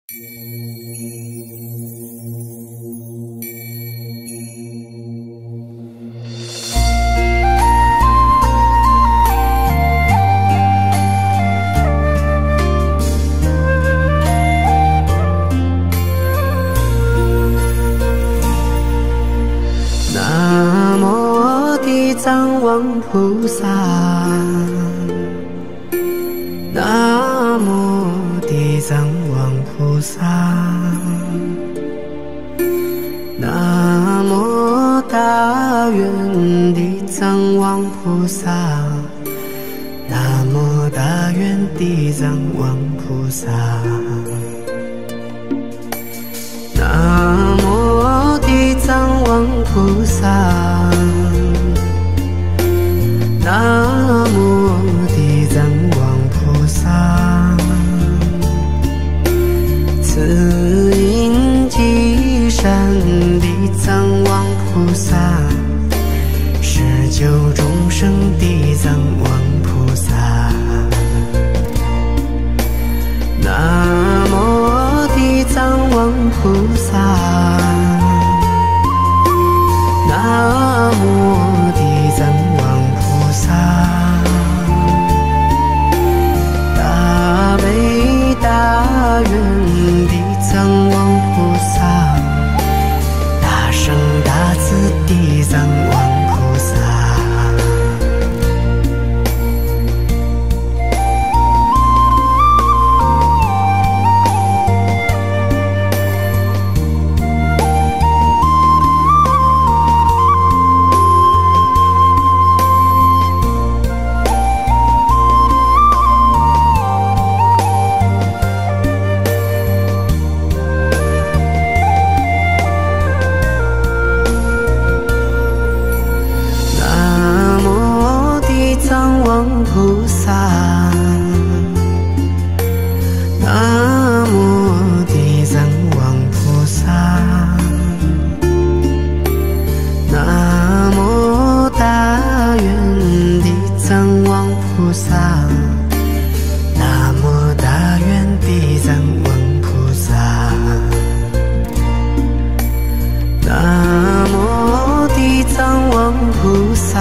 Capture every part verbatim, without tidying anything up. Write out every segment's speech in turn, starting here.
南无地藏王菩萨，南无地藏王菩萨，南无大愿地藏王菩萨，南无大愿地藏王菩萨，南无地藏王菩萨，南无地藏王菩萨，慈音积善地藏王菩萨，十九众生地藏王菩萨，南无地藏王菩萨，南无地藏王菩萨，大悲大愿地藏王菩萨，大圣大慈地藏王菩萨。菩萨，南无地藏王菩萨，南无大愿地藏王菩萨，南无大愿地藏王菩萨，南无地藏王菩萨，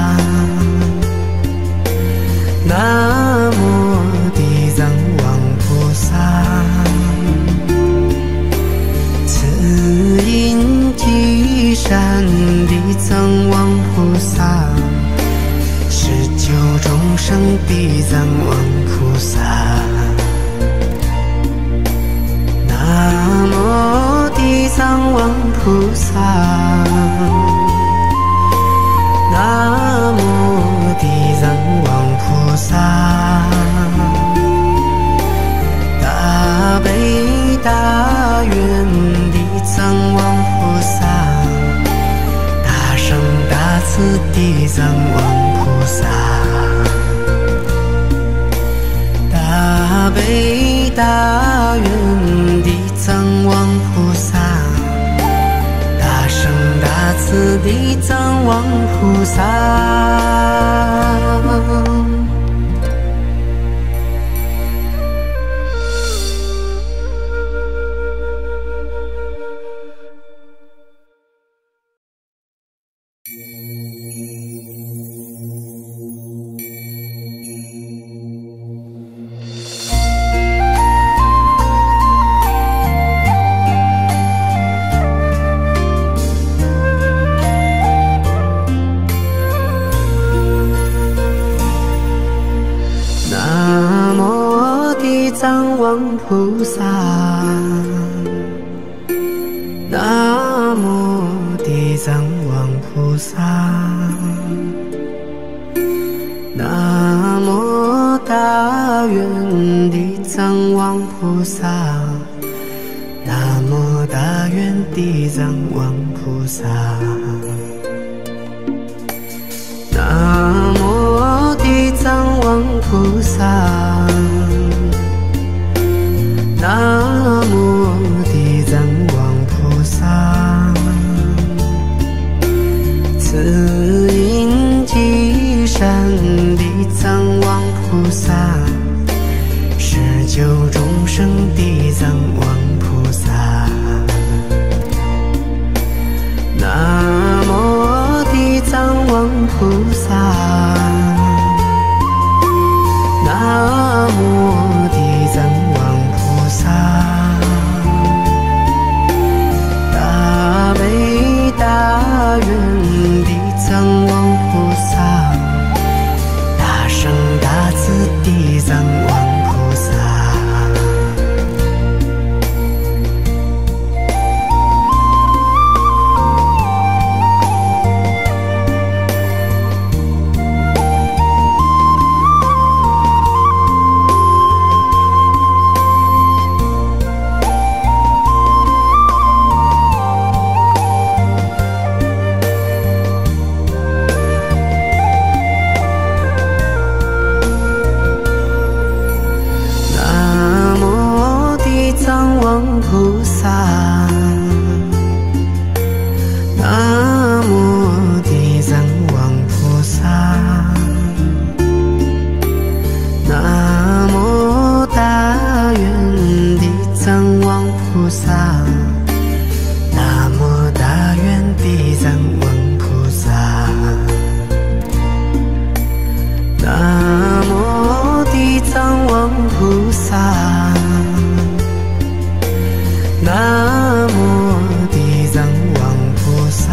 南无地藏王菩萨，慈音积善地藏王菩萨，十九众生地藏王菩萨，南无地藏王菩萨，南无地藏王菩萨，大悲大愿地藏王菩萨，大圣大慈地藏王菩萨，大悲大愿地藏王菩萨，大圣大慈地藏王菩萨。南无地藏王菩萨，南无地藏王菩萨，南无大愿地藏王菩萨，南无大愿地藏王菩萨，南无地藏王菩萨，南无地藏王菩萨，慈音积善地藏王菩萨，十九众生地藏王萨，南无地藏王菩萨，南无大愿地藏王菩萨，南无大愿地藏王菩萨，南无地藏王菩萨，南无地藏王菩萨，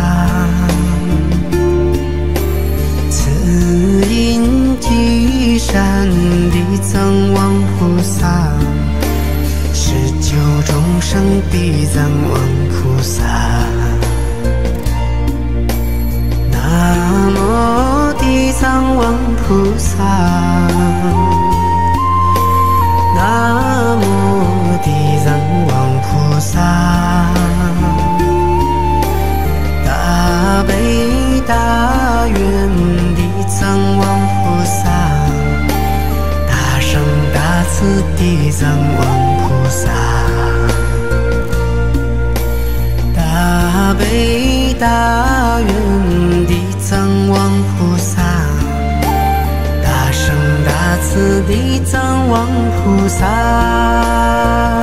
慈音积善地藏王菩萨，十九众生地藏王菩萨，南无地藏王菩萨，南无地藏王菩萨，大悲大愿地藏王菩萨，大圣大慈地藏王菩萨，大悲大愿地藏王菩萨，大圣大慈地藏王菩萨。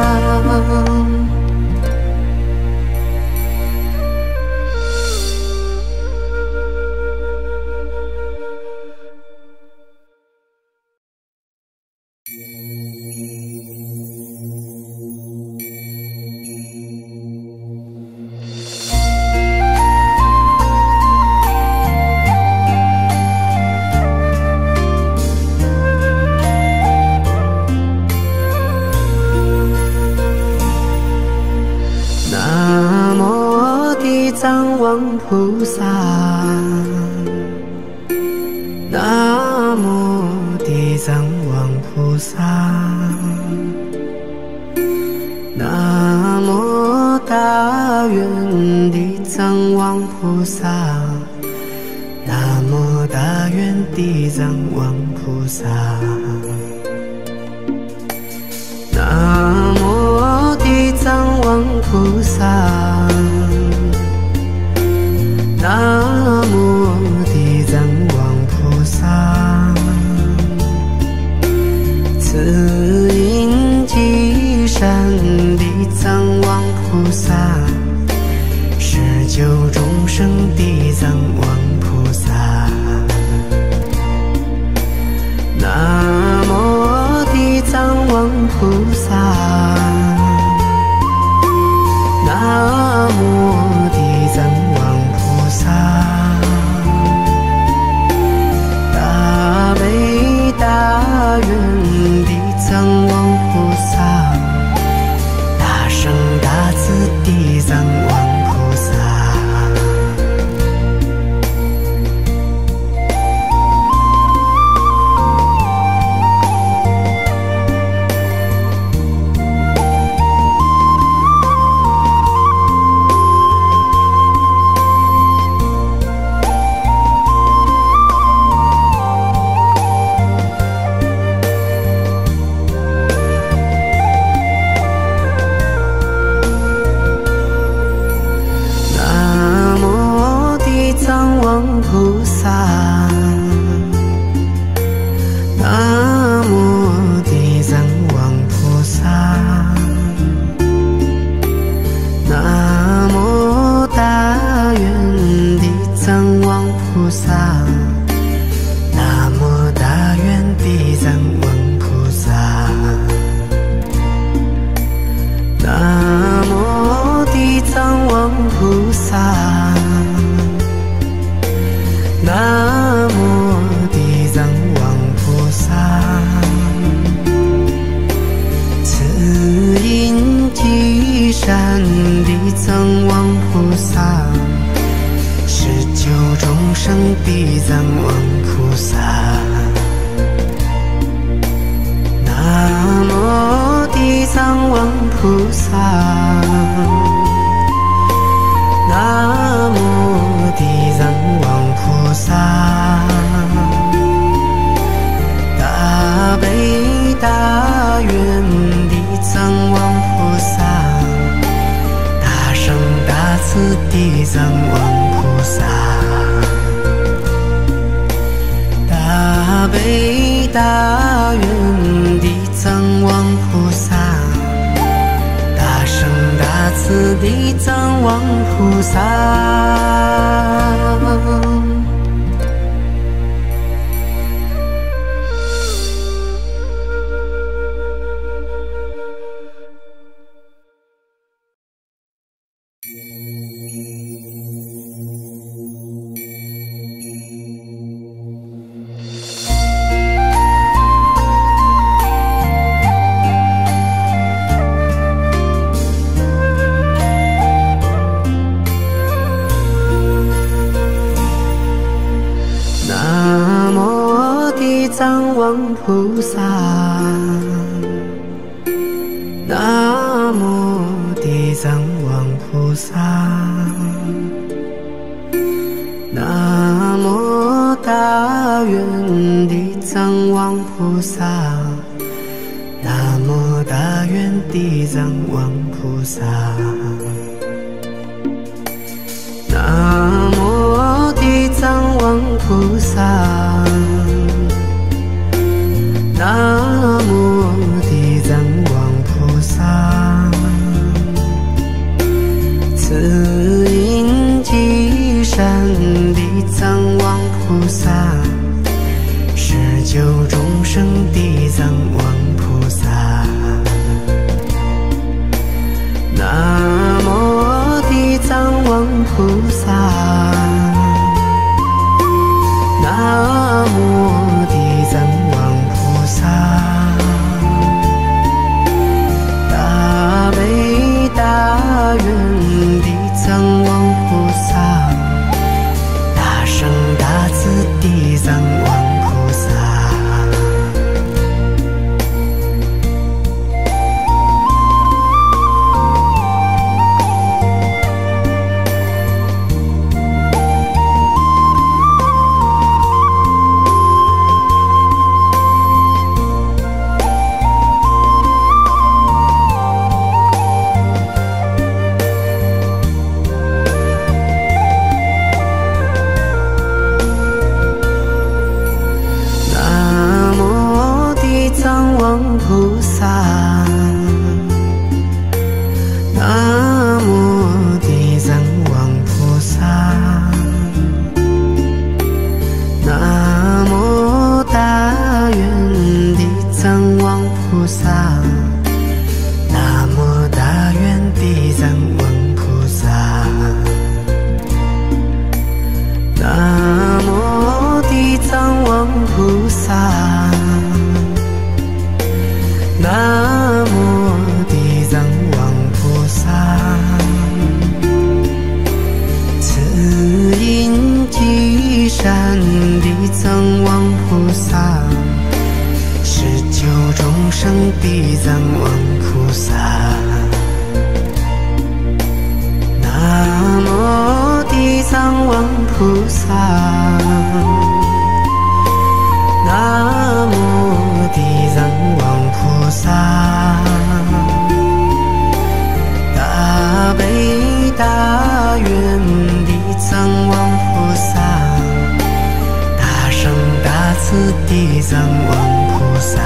地藏王菩萨，南无地藏王菩萨，南无大愿地藏王菩萨，南无大愿地藏王菩萨，南无地藏王菩萨，南无地藏王菩萨，慈音积善地藏王菩萨，十九众生地藏王菩萨，南无地藏王菩萨，南无地藏王菩萨，大悲大愿地藏王菩萨，大圣大慈地藏王菩萨，菩萨，南无地藏王菩萨，南无大愿地藏王菩萨，南无大愿地藏王菩萨，南无地藏王菩萨，南无地藏王菩萨，慈音积善地藏王菩萨，十九众生地藏王菩萨，南无地藏王菩萨，南无地藏王菩萨，大悲。 大愿地藏王菩萨， 慈地藏王菩萨，大悲大愿地藏王菩萨，大圣大慈地藏王菩萨。菩萨，南无地藏王菩萨，南无大愿地藏王菩萨，南无大愿地藏王菩萨，南无地藏王菩萨。南无地藏王菩萨，慈音积善地藏王菩萨，施救众生地藏王菩萨。南无地藏王菩萨，南无地藏王菩萨，大悲大愿地藏王菩萨，大圣大慈地藏王菩萨。菩萨，南无地藏王菩萨，南无大愿地藏王菩萨，南无大愿地藏王菩萨，南无地藏王菩萨。南无地藏王菩萨，慈音积善地藏王菩萨，施救众生地藏王菩萨。南无地藏王菩萨，南无地藏王菩萨，大悲大愿地藏王菩萨，大圣大慈地藏王菩萨，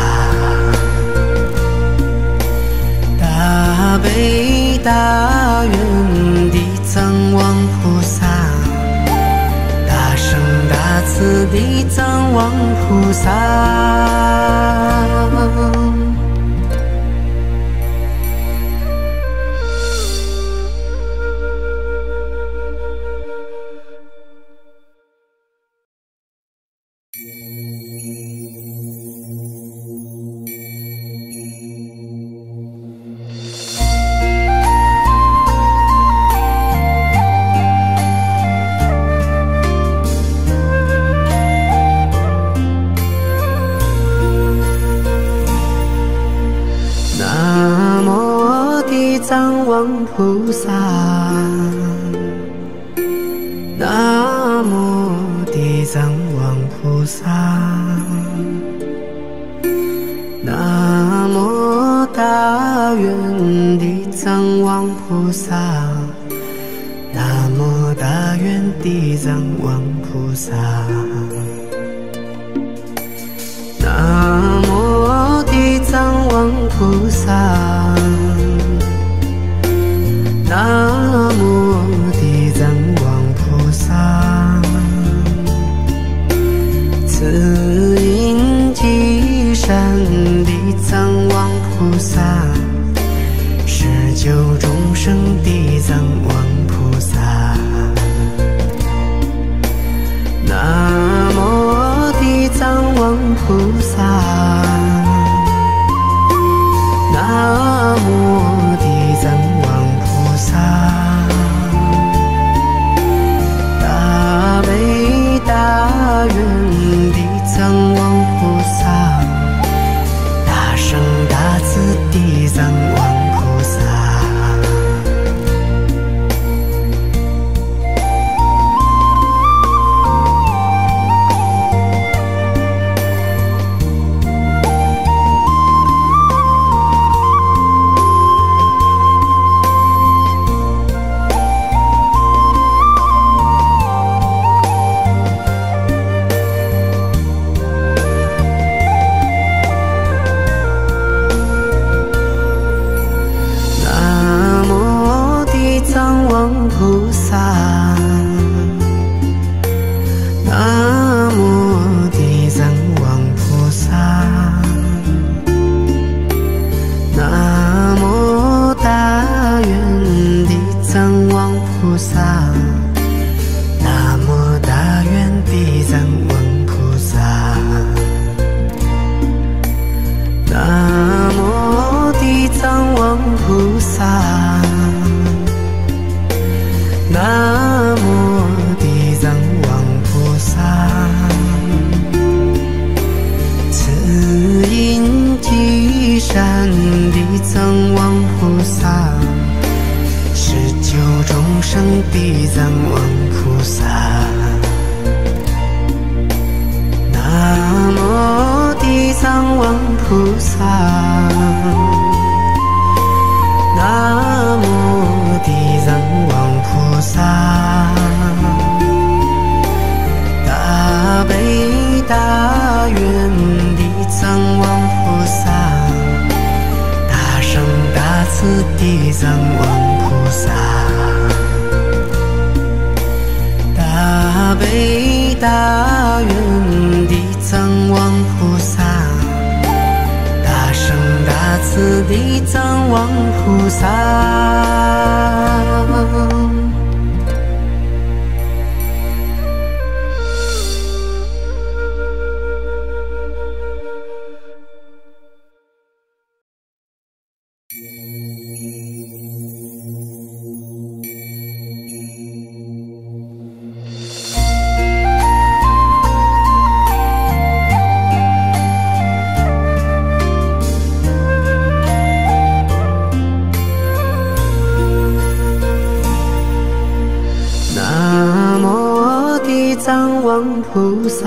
大悲大愿地藏王菩萨，大圣大慈地藏王菩萨。菩萨，南无地藏王菩萨，南无大愿地藏王菩萨，南无大愿地藏王菩萨，南无地藏王菩萨，南无地藏王菩萨，慈音积善地藏王菩萨，十九众生地藏王菩萨，南无地藏王菩萨，南无地藏王菩萨，大悲大愿地藏王菩萨，大圣大慈地藏王菩萨。菩萨，南无地藏王菩萨，南无大愿地藏王菩萨，南无大愿地藏王菩萨，南无地藏王菩萨，南无地藏王菩萨，慈音积善地藏王菩萨，十九众生地藏王菩萨，南无地藏王菩萨，南无地藏王菩萨，大悲大愿地藏王菩萨，大圣大慈地藏王菩萨，大悲大愿地藏王菩萨，大圣大慈地藏王菩萨。地藏王菩萨，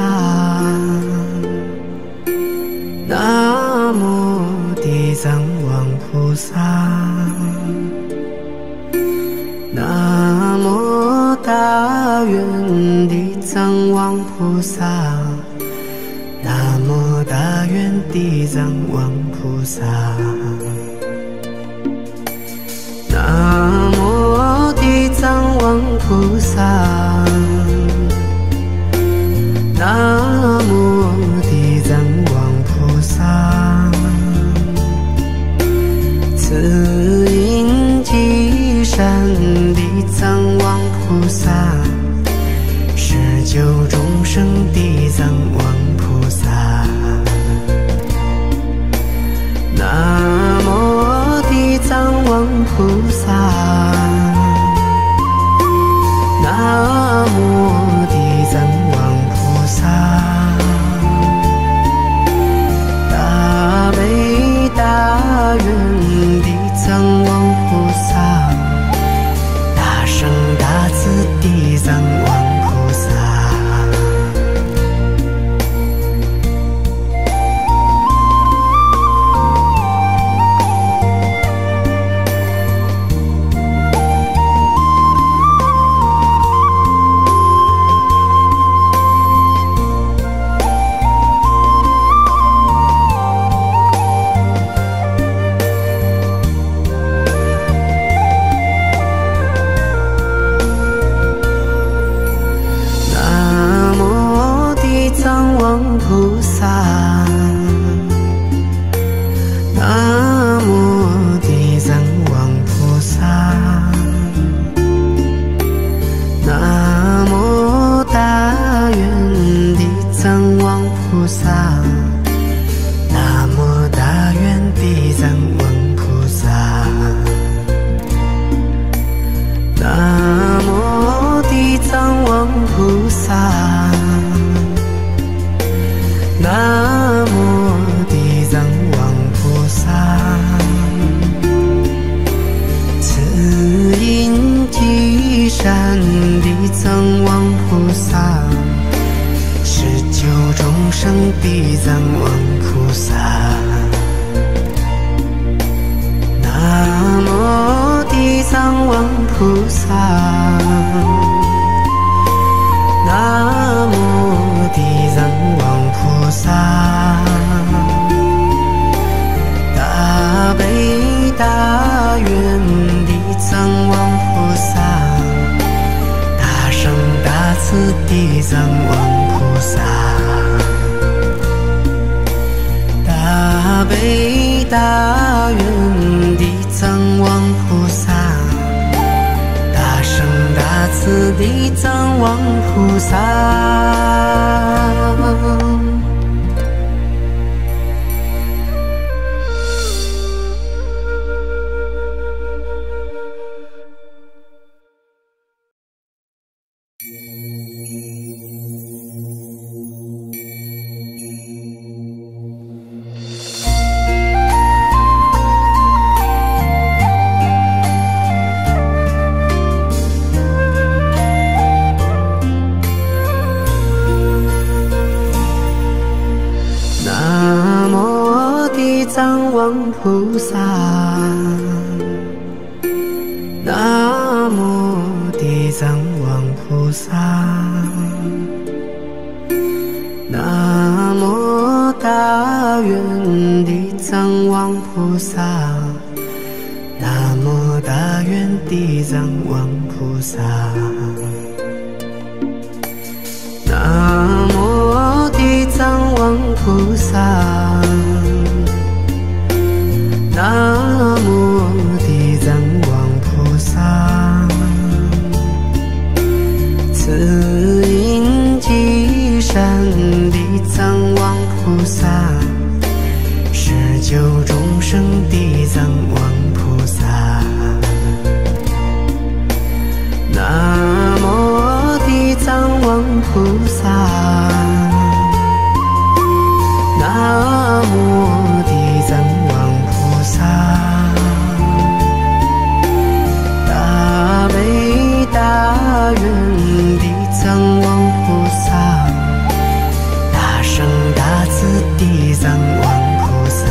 南无地藏王菩萨，南无大愿地藏王菩萨，南无大愿地藏王菩萨，南无地藏王菩萨，南无地藏王菩萨，慈音积善地藏王菩萨，十九众生地藏王菩萨，南无地藏王菩萨，南无地藏王菩萨，大悲大愿地藏王菩萨，大圣大慈地藏王菩萨。 生地藏王菩萨。南无地藏王菩萨。南无地藏王菩萨。大悲大愿地藏王菩萨。大圣大慈地藏王菩萨。大悲大愿地藏王菩萨。大圣大慈地藏王菩萨。菩萨，南无地藏王菩萨，南无大愿地藏王菩萨，南无大愿地藏王菩萨，南无地藏王菩萨。南无地藏王菩萨，慈音积善地藏王菩萨，施救众生地藏王菩萨。南无地藏王菩萨，南无地藏王菩萨。大悲大愿地藏王菩萨，大圣大慈地藏王菩萨。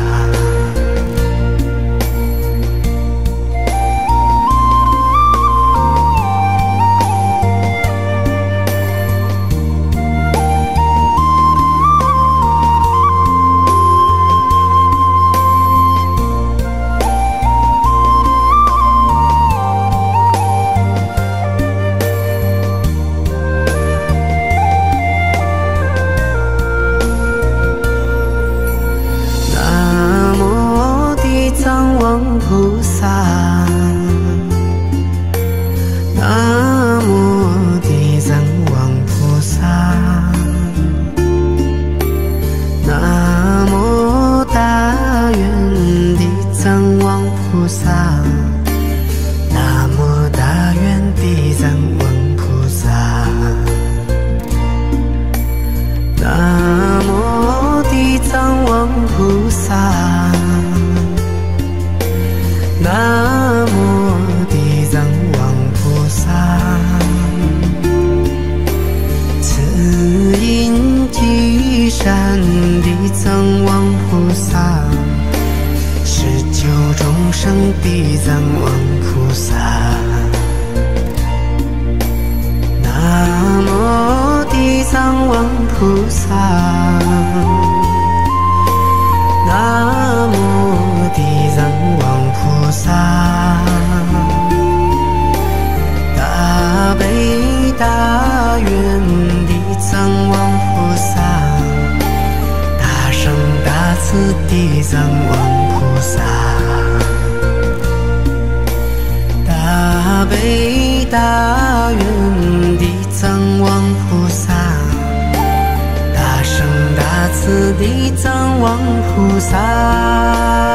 菩萨，南无地藏王菩萨，南无大愿地藏王菩萨，南无大愿地藏王菩萨，南无地藏王菩萨。南无地藏王菩萨，慈音积善地藏王菩萨，施救众生地藏王菩萨。南无地藏王菩萨，南无地藏王菩萨，大悲大愿地藏王菩萨，大圣大慈地藏王菩萨，大悲大愿地藏王菩萨，大圣大慈地藏王菩萨。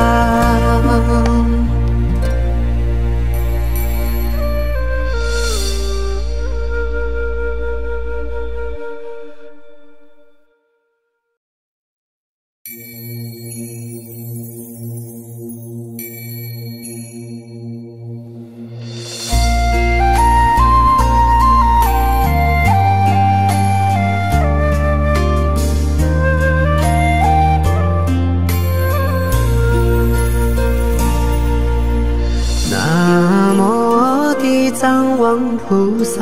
藏王菩萨，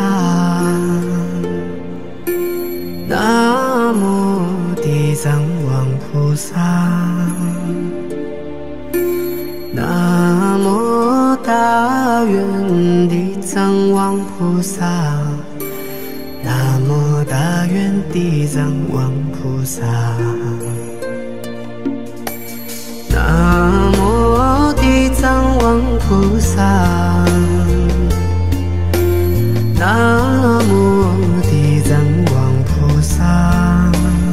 南无地藏王菩萨，南无大愿地藏王菩萨，南无大愿地藏王菩萨，南无地藏王菩萨，南无地藏王菩萨，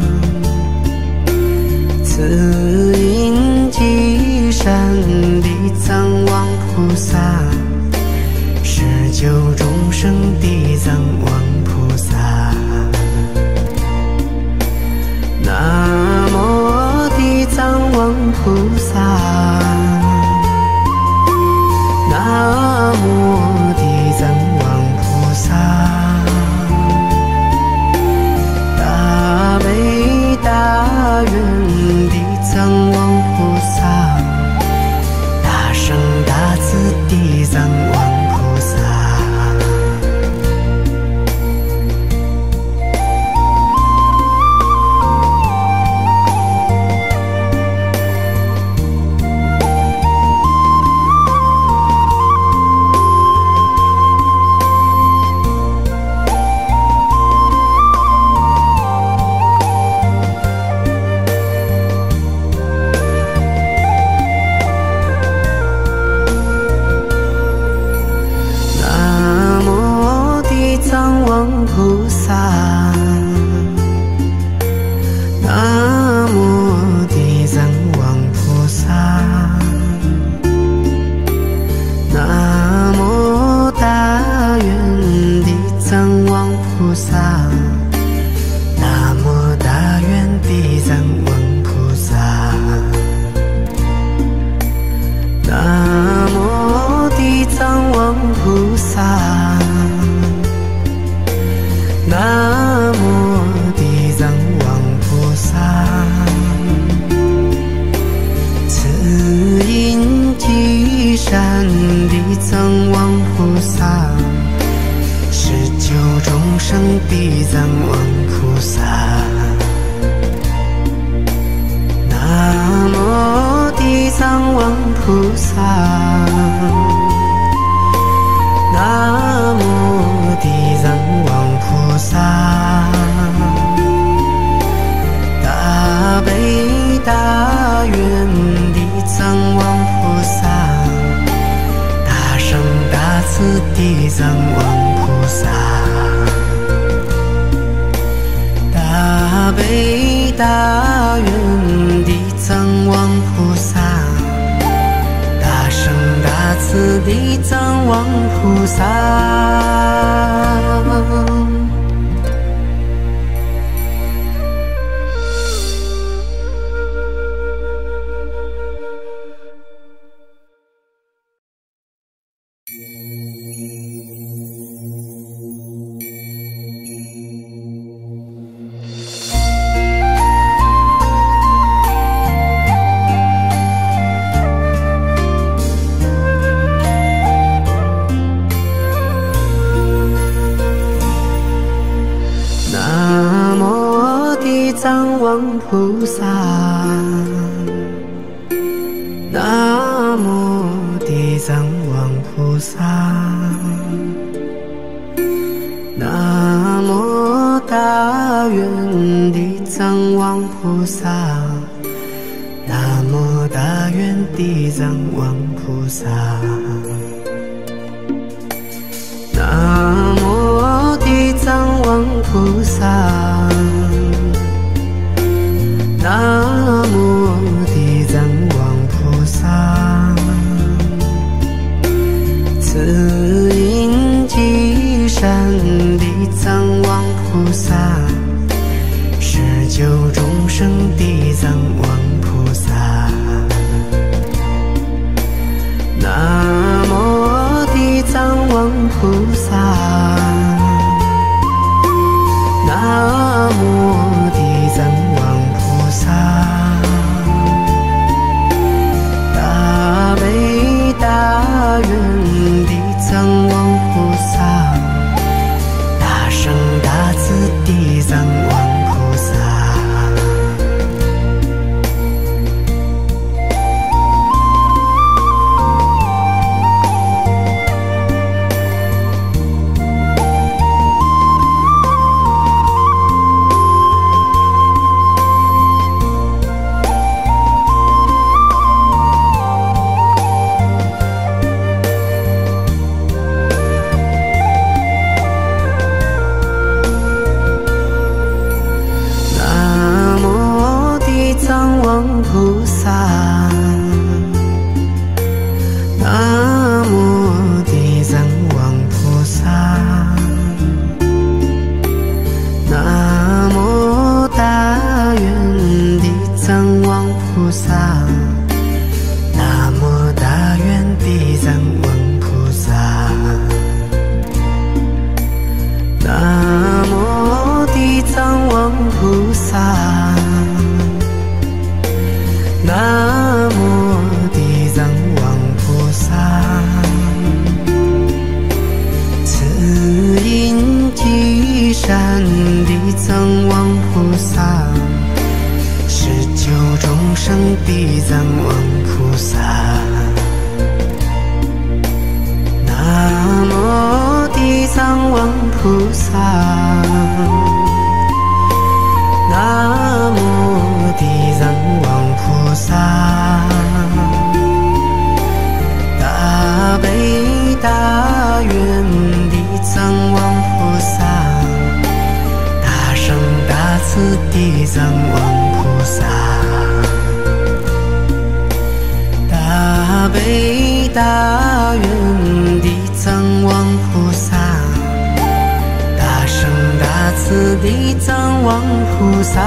慈音积善地藏王菩萨，十九众生地藏王菩萨，南无地藏王菩萨，南无地藏王菩萨，大悲大愿地藏王菩萨，大圣大慈地藏王菩萨。菩萨，南无地藏王菩萨，南无大愿地藏王菩萨，南无大愿地藏王菩萨，南无地藏王菩萨，南无地藏王菩萨，慈音积善地藏王菩萨，十九众生地藏王菩萨，南无地藏王菩萨，南无地藏王菩萨，大悲大愿地藏王菩萨，大圣大慈地藏王菩萨，大悲大愿地藏王菩萨，大圣大慈地藏王菩萨。地藏王菩萨，南无地藏王菩萨，南无大愿地藏王菩萨，南无大愿地藏王菩萨，南无地藏王菩萨，南无地藏王菩萨，慈音积善地藏王菩萨，十九众生地藏王菩萨，南无地藏王菩萨，南无地藏王菩萨，大悲大愿地藏王菩萨， 菩萨，南无地藏王菩萨，大悲大愿地藏王菩萨，大圣大慈地藏王菩萨，大悲大愿地藏王菩萨，大圣大慈地藏王菩萨。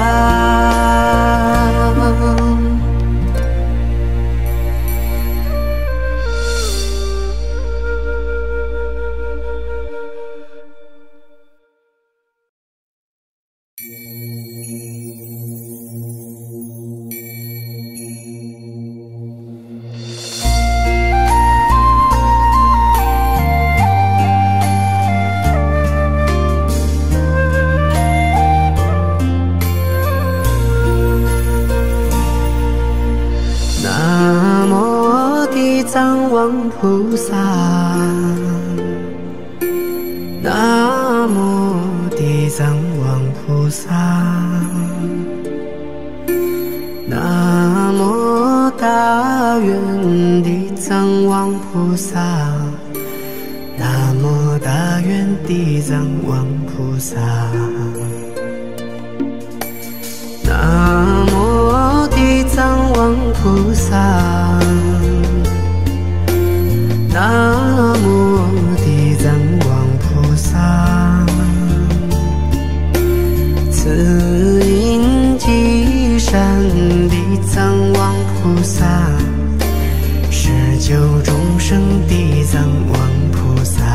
菩萨，南无地藏王菩萨，南无大愿地藏王菩萨，南无大愿地藏王菩萨，南无地藏王菩萨。南无地藏王菩萨，慈音积善地藏王菩萨，施救众生地藏王菩萨，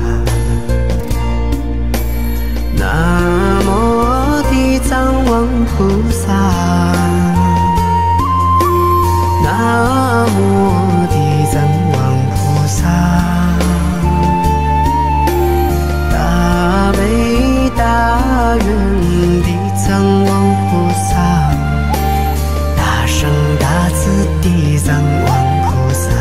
南无地藏王菩萨，南无地藏王菩萨，大悲大愿地藏王菩萨，大圣大慈地藏王菩萨。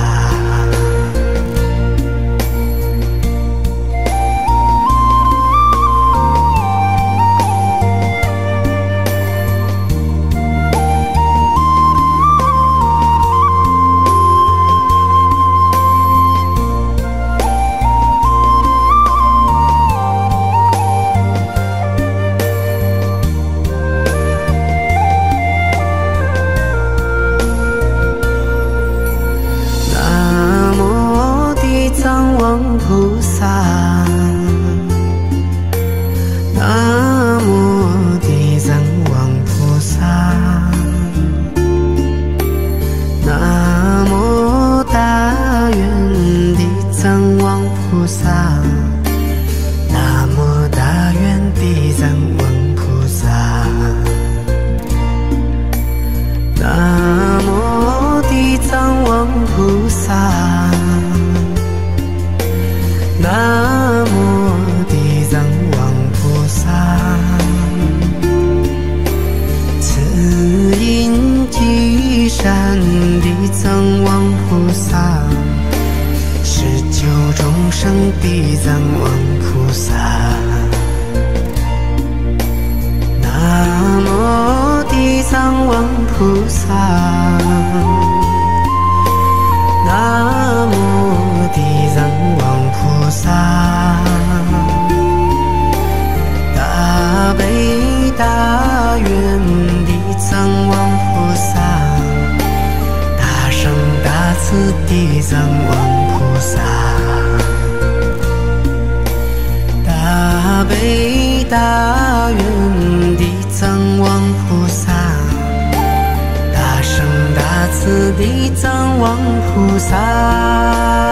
菩萨，南无地藏王菩萨，南无大愿地藏王菩萨，南无大愿地藏王菩萨，南无地藏王菩萨。南无地藏王菩萨，慈音积善地藏王菩萨，施救众生地藏王菩萨，南无地藏王菩萨，南无地藏王菩萨，大悲大愿地藏王菩萨，大圣大慈地藏王菩萨，大悲大愿地藏王菩萨，大圣大慈地藏王菩萨。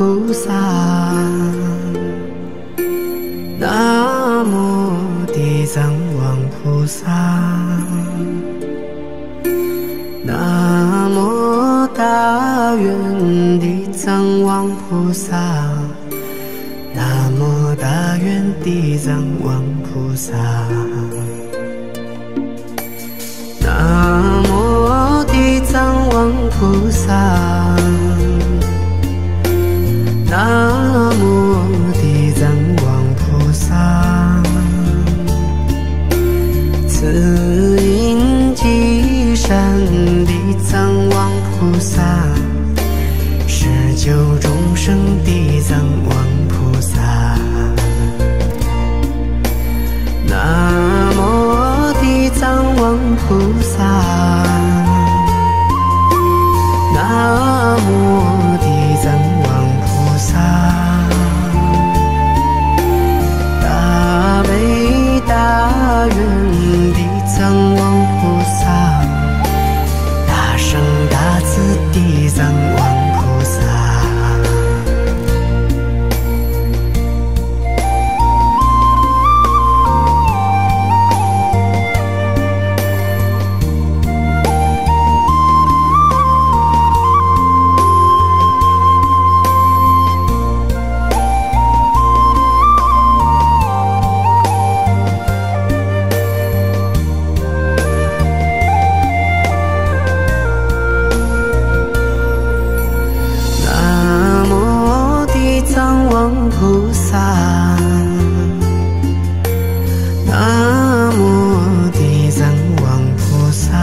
菩萨，南无地藏王菩萨，南无大愿地藏王菩萨，南无大愿地藏王菩萨，南无地藏王菩萨，南无地藏王菩萨，慈音积善地藏王菩萨，十九众生地藏王菩萨，南无地藏王菩萨，南无地藏王菩萨，大悲大愿地藏王菩萨，大圣大慈地藏王菩萨。菩萨，南无地藏王菩萨，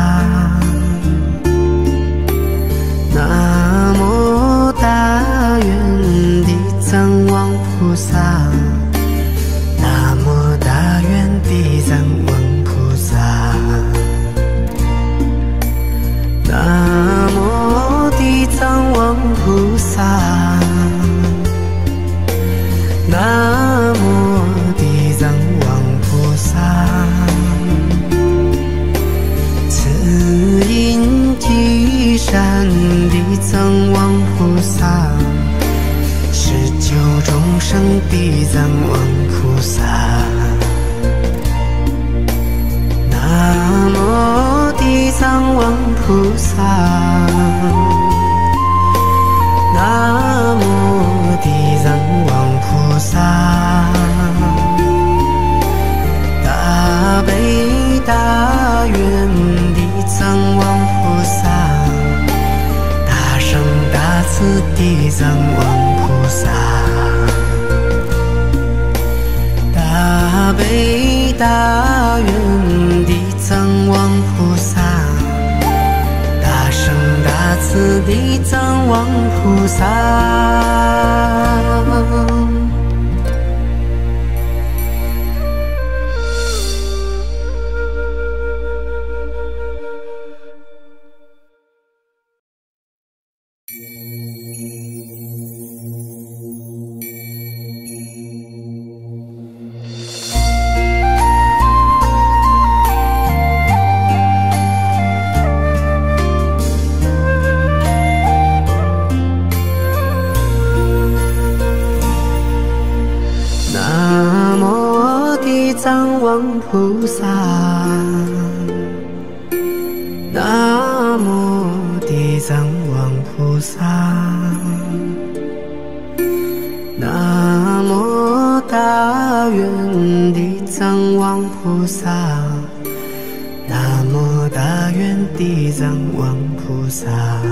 南无大愿地藏王菩萨，南无大愿地藏王菩萨，南无地藏王菩萨，南无地藏王菩萨，慈音积善地藏王菩萨，十九众生地藏王菩萨，南无地藏王菩萨，南无地藏王菩萨，大悲大愿地藏王菩萨，大圣大慈地藏王菩萨，大悲大愿地藏王菩萨，大圣大慈地藏王菩萨。地藏王菩萨，南无地藏王菩萨，南无大愿地藏王菩萨，南无大愿地藏王菩萨，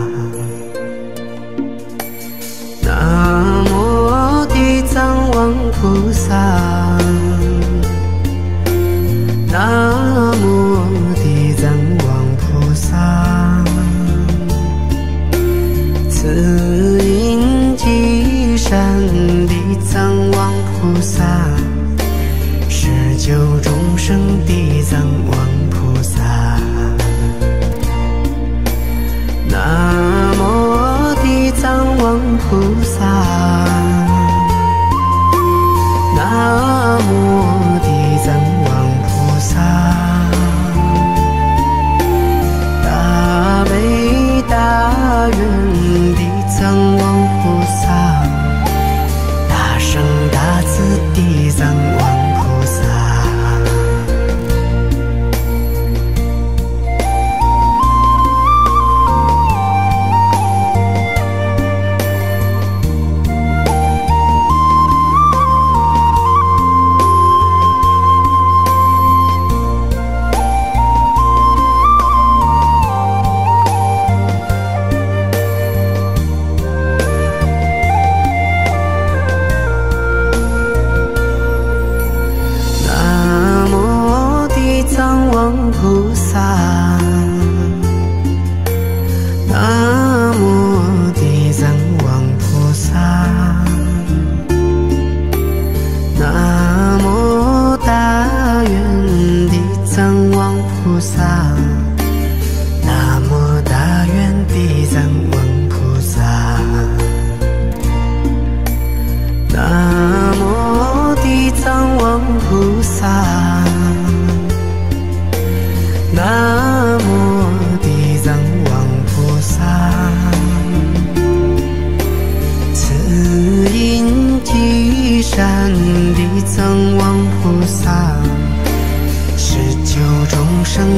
南无地藏王菩萨，南无地藏王菩萨，慈音积善地藏王菩萨，十九众生地藏王菩萨，南无地藏王菩萨，南无地藏王菩萨，大悲大愿地藏王菩萨，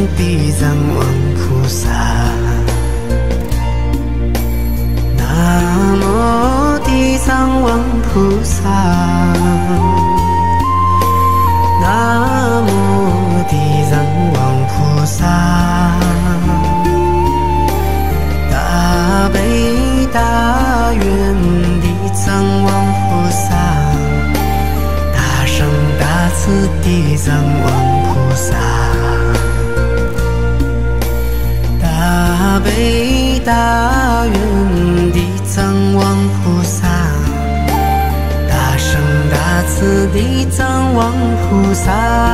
地藏王菩萨。南无地藏王菩萨。南无地藏王菩萨。大悲大愿地藏王菩萨。大圣大慈地藏王菩萨。大悲大愿地藏王菩萨。大圣大慈地藏王菩萨。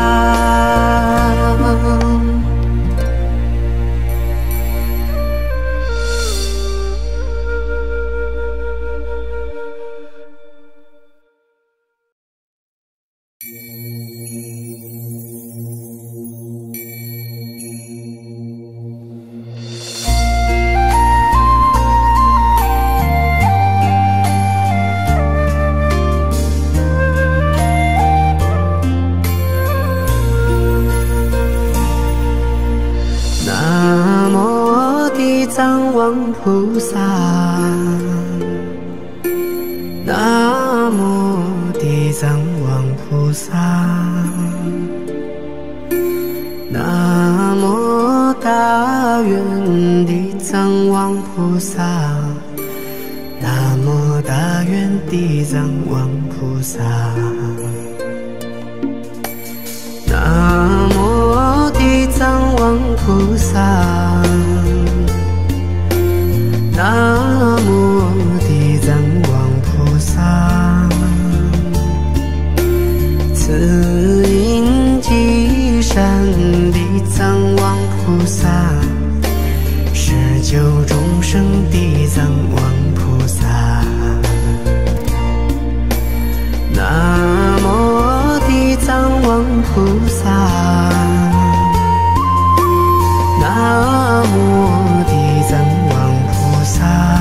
菩萨，南无地藏王菩萨，南无大愿地藏王菩萨，南无大愿地藏王菩萨，南无地藏王菩萨。南无地藏王菩萨，慈音积善地藏王菩萨，施救众生地藏王菩萨。南无地藏王菩萨，南无地藏王菩萨。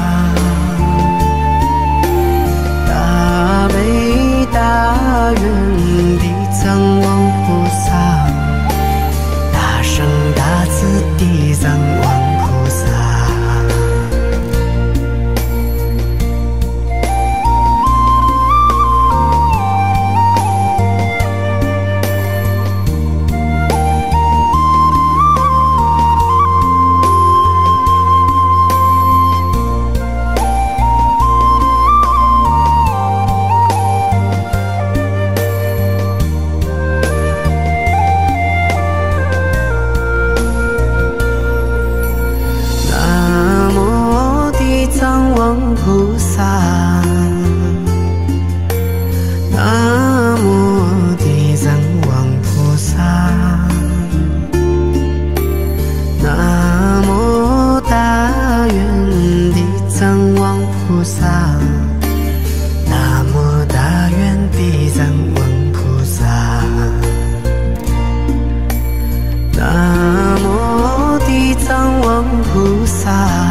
大悲大愿地藏王菩萨，大圣大慈地藏王菩萨。菩萨，南无地藏王菩萨，南无大愿地藏王菩萨，南无大愿地藏王菩萨，南无地藏王菩萨。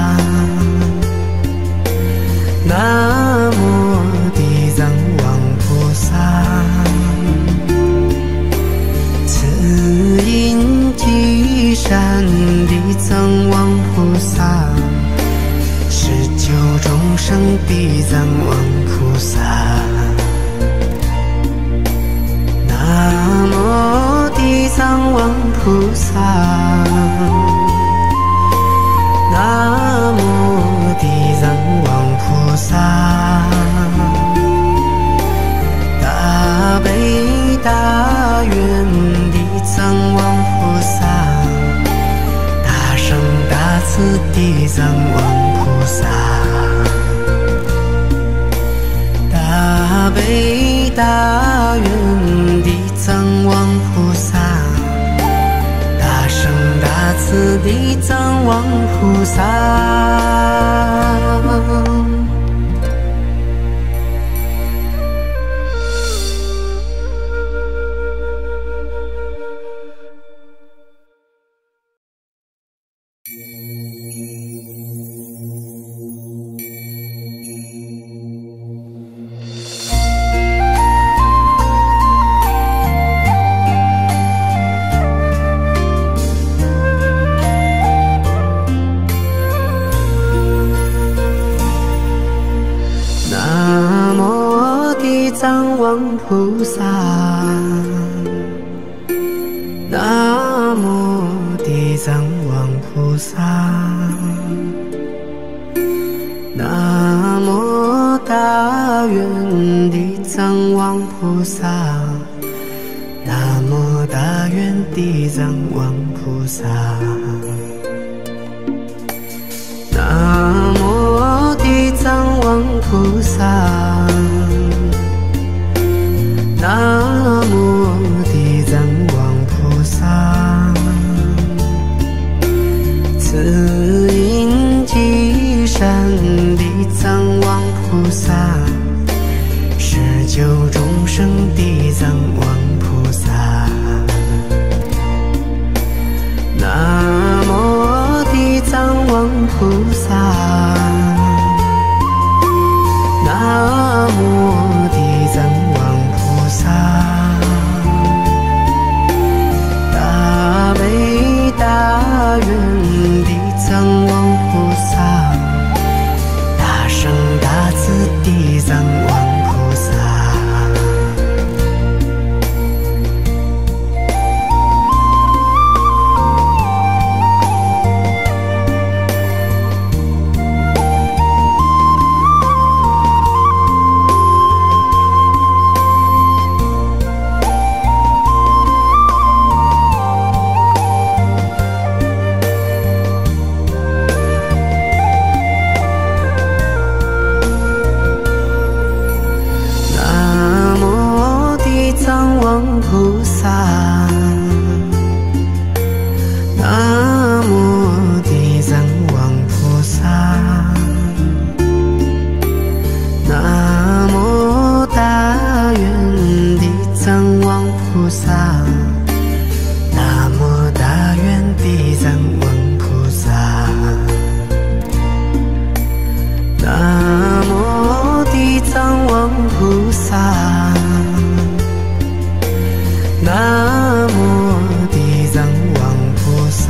南无地藏王菩萨，慈音积善地藏王菩萨，施救众生地藏王菩萨。南无地藏王菩萨，南无地藏王菩萨，大悲大愿地藏王菩萨，大圣大慈地藏王菩萨，大悲大愿地藏王菩萨，大圣大慈地藏王菩萨。 菩萨，南无地藏王菩萨，南无大愿地藏王菩萨，南无大愿地藏王菩萨，南无地藏王菩萨，南无地藏王菩萨，慈音积善地藏王菩萨，十九众生地藏王菩萨，南无地藏王菩萨，南无地藏王菩萨，大悲大愿地藏王菩萨，大圣大慈地藏王菩萨。菩萨，南无地藏王菩萨，南无大愿地藏王菩萨，南无大愿地藏王菩萨，南无地藏王菩萨，南无地藏王菩萨，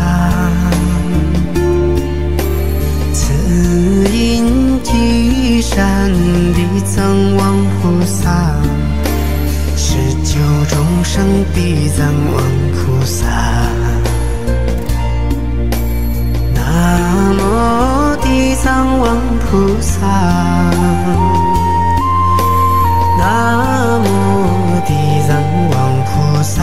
慈音积善地藏王菩萨，十九众生地藏王菩萨，南无地藏王菩萨，南无地藏王菩萨，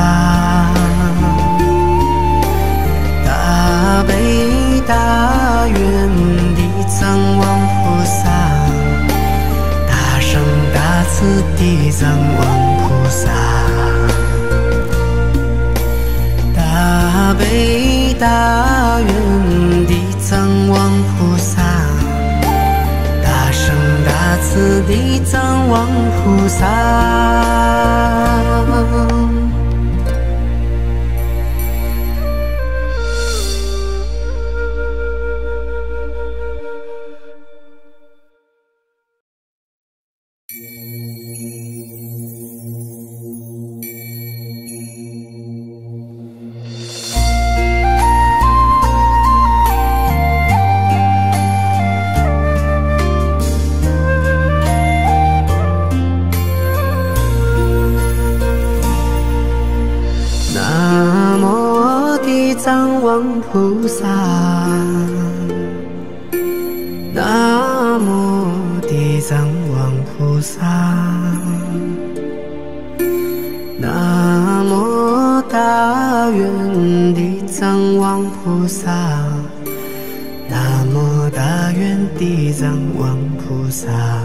大悲大愿地藏王菩萨，大圣大慈地藏王菩萨，大悲大愿地藏王菩萨，大圣大慈地藏王菩萨。地藏王菩萨，南无地藏王菩萨，南无大愿地藏王菩萨，南无大愿地藏王菩萨，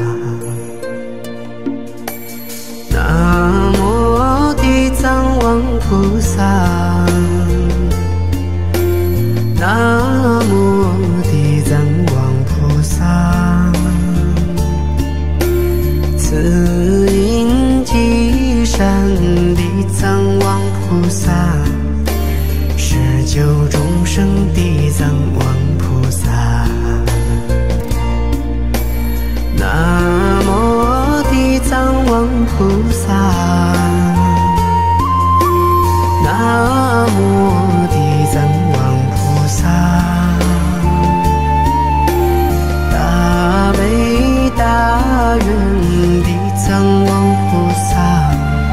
南无地藏王菩萨，南无地藏王菩萨，慈音积善地藏王菩萨，十九众生地藏王菩萨，南无地藏王菩萨，南无地藏王菩萨，大悲大愿地藏王菩萨，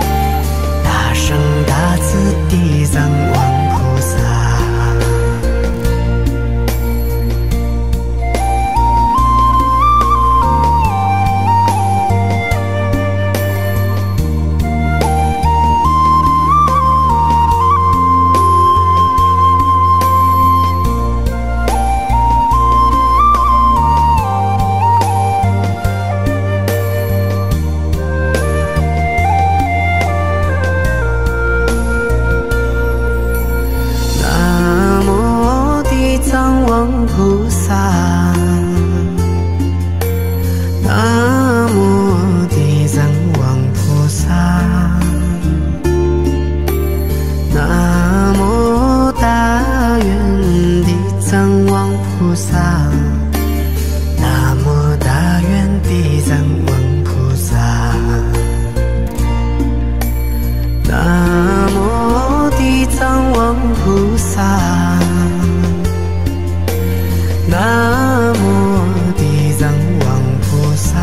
萨，南无大愿地藏王菩萨，南无地藏王菩萨，南无地藏王菩萨，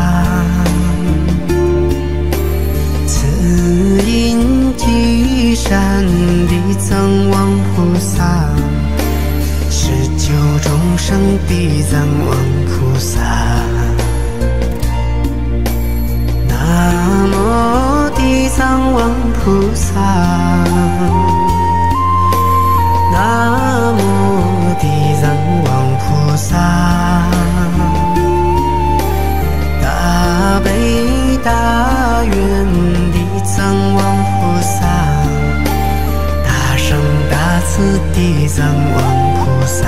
慈音积善地藏王菩萨，十九众生地藏王菩萨，南无地藏王菩萨，南无地藏王菩萨，大悲大愿地藏王菩萨，大圣大慈地藏王菩萨，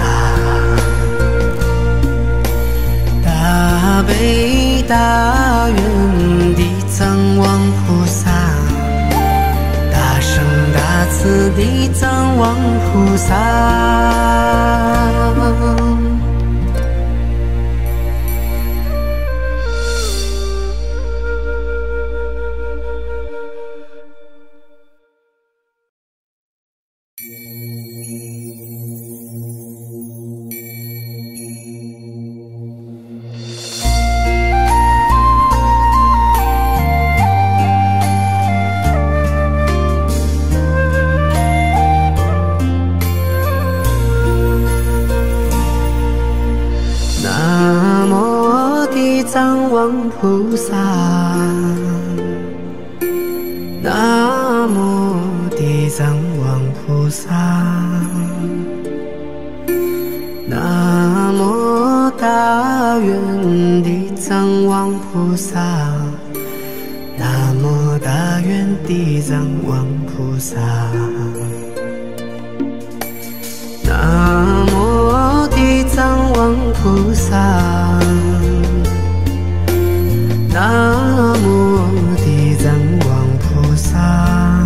大悲大愿地藏王菩萨，大圣大慈地藏王菩萨。南无地藏王菩萨，南无地藏王菩萨，南无大愿地藏王菩萨，南无大愿地藏王菩萨，南无地藏王菩萨，南无地藏王菩萨，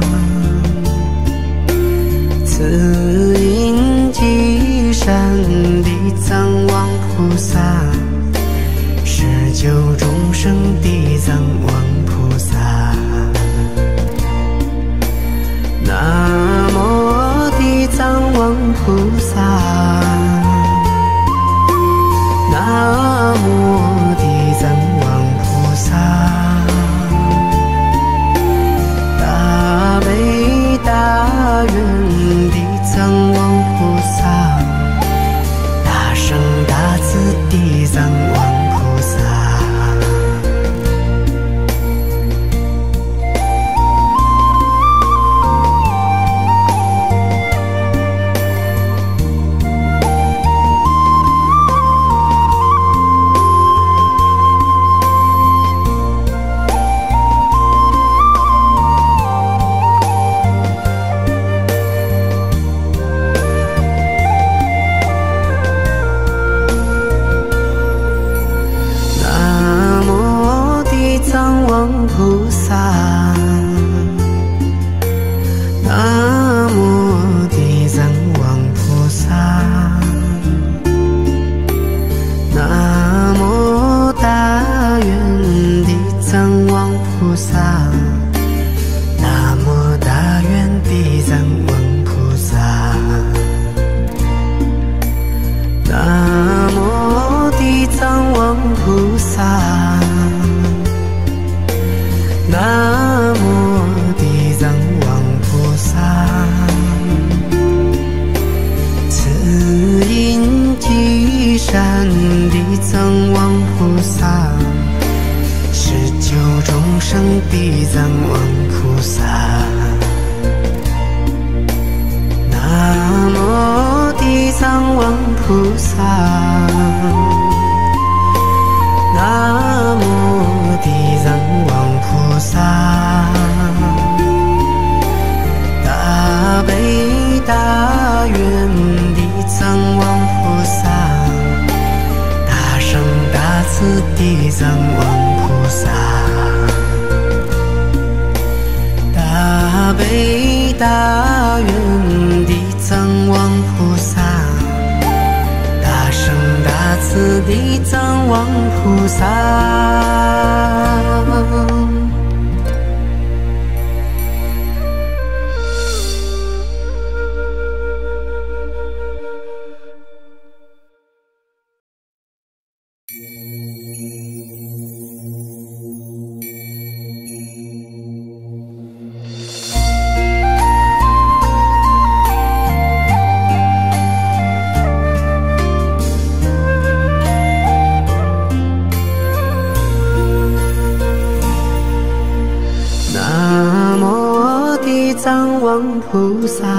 慈音积善地藏王菩萨，十九众生地藏王菩萨，南无地藏王菩萨，南无地藏王菩萨，大悲大愿地藏王菩萨，大圣大慈地藏王菩萨，菩萨，南无地藏王菩萨，南无大愿地藏王菩萨，南无大愿地藏王菩萨，南无地藏王菩萨，南无地藏王菩萨，慈音积善地藏王菩萨，十九众生地藏王菩萨，南无地藏王菩萨，南无地藏王菩萨，大悲大愿地藏王菩萨，大圣大慈地藏王菩萨，大悲大愿地藏王菩萨，大圣大次地藏王菩萨。王菩萨，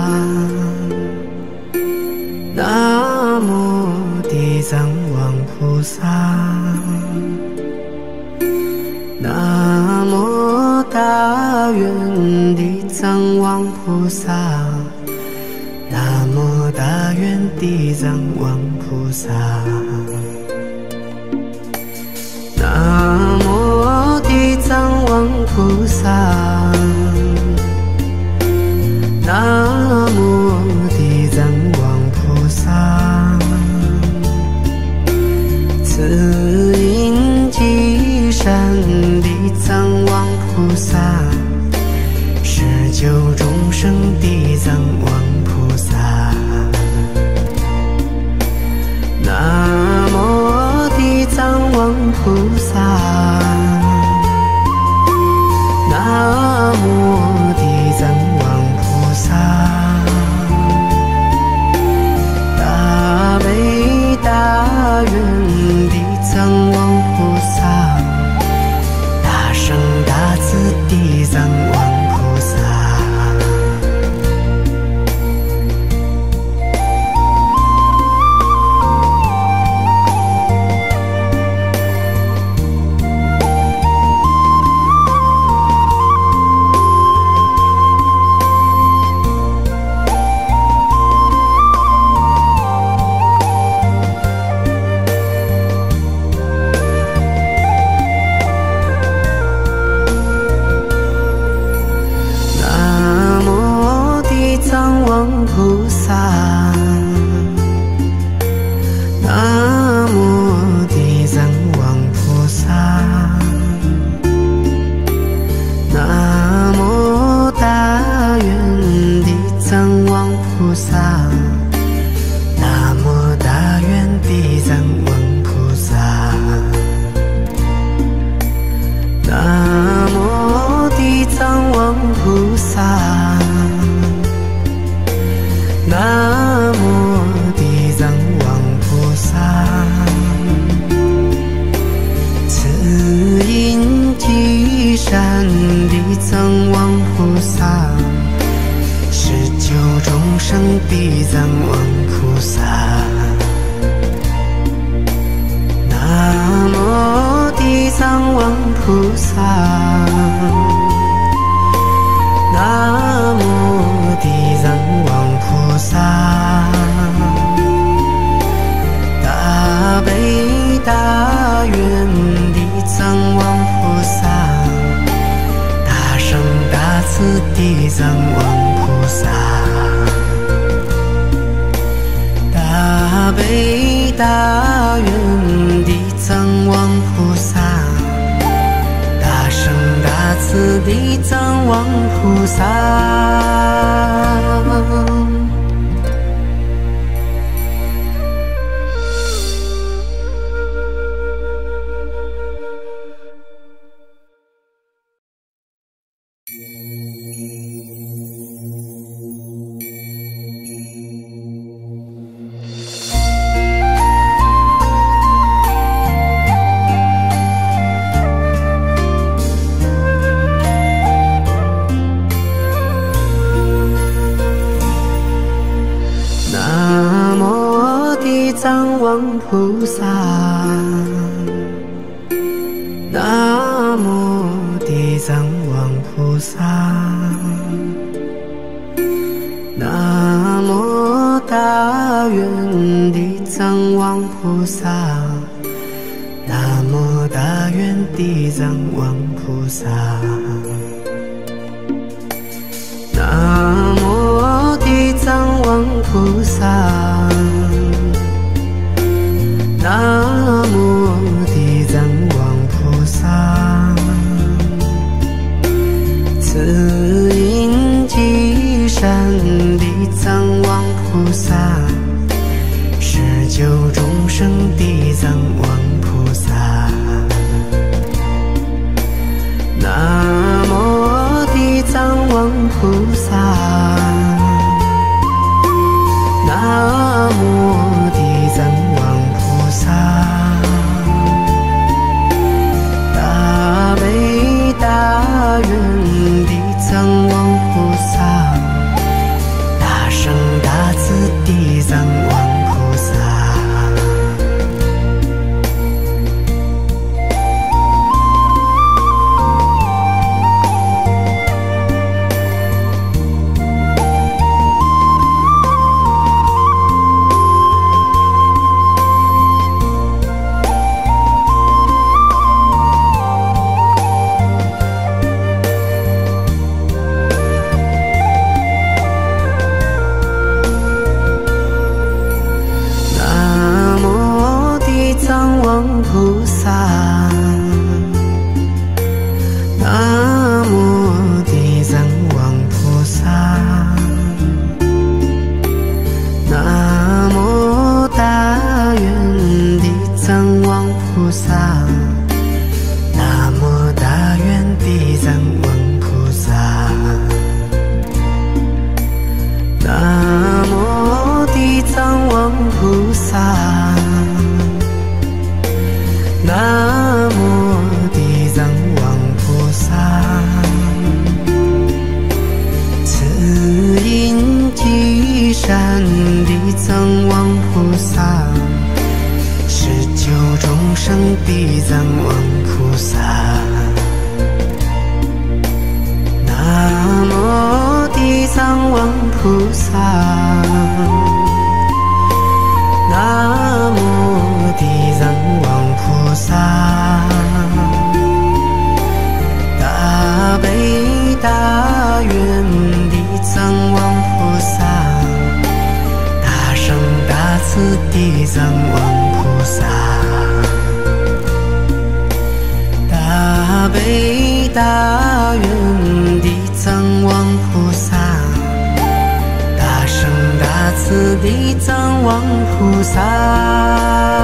南无地藏王菩萨，南无大愿地藏王菩萨，南无大愿地藏王菩萨，南无地藏王菩萨。南无地藏王菩萨，慈音积善地藏王菩萨，施救众生地藏王菩萨。南无地藏王菩萨，南无地藏王菩萨。大悲大愿地藏王菩萨，大圣大慈地藏王菩萨。菩萨，南无地藏王菩萨，南无大愿地藏王菩萨，南无大愿地藏王菩萨，南无地藏王菩萨。南无地藏王菩萨，慈音积善地藏王菩萨，施救众生地藏王菩萨。南无地藏王菩萨，南无地藏王菩萨，大悲大愿地藏王菩萨，大圣大慈地藏王菩萨，大悲大愿地藏王菩萨，大圣大慈地藏王菩萨。地藏王菩萨，南无地藏王菩萨，南无大愿地藏王菩萨，南无大愿地藏王菩萨，南无地藏王菩萨。 南无地藏王菩萨，慈音积善地藏王菩萨，施救众生地藏王菩萨。南无地藏王菩萨，南无地藏王菩萨，大悲大愿地藏王菩萨，大圣大慈地藏王菩萨。菩萨，南无地藏王菩萨，南无大愿地藏王菩萨，南无大愿地藏王菩萨，南无地藏王菩萨。南无地藏王菩萨，慈音积善地藏王菩萨，施救众生地藏王菩萨。南无地藏王菩萨，南无地藏王菩萨，大悲大愿地藏王菩萨，大圣大慈地藏王菩萨，大悲大愿地藏王菩萨，大圣大慈地藏王菩萨。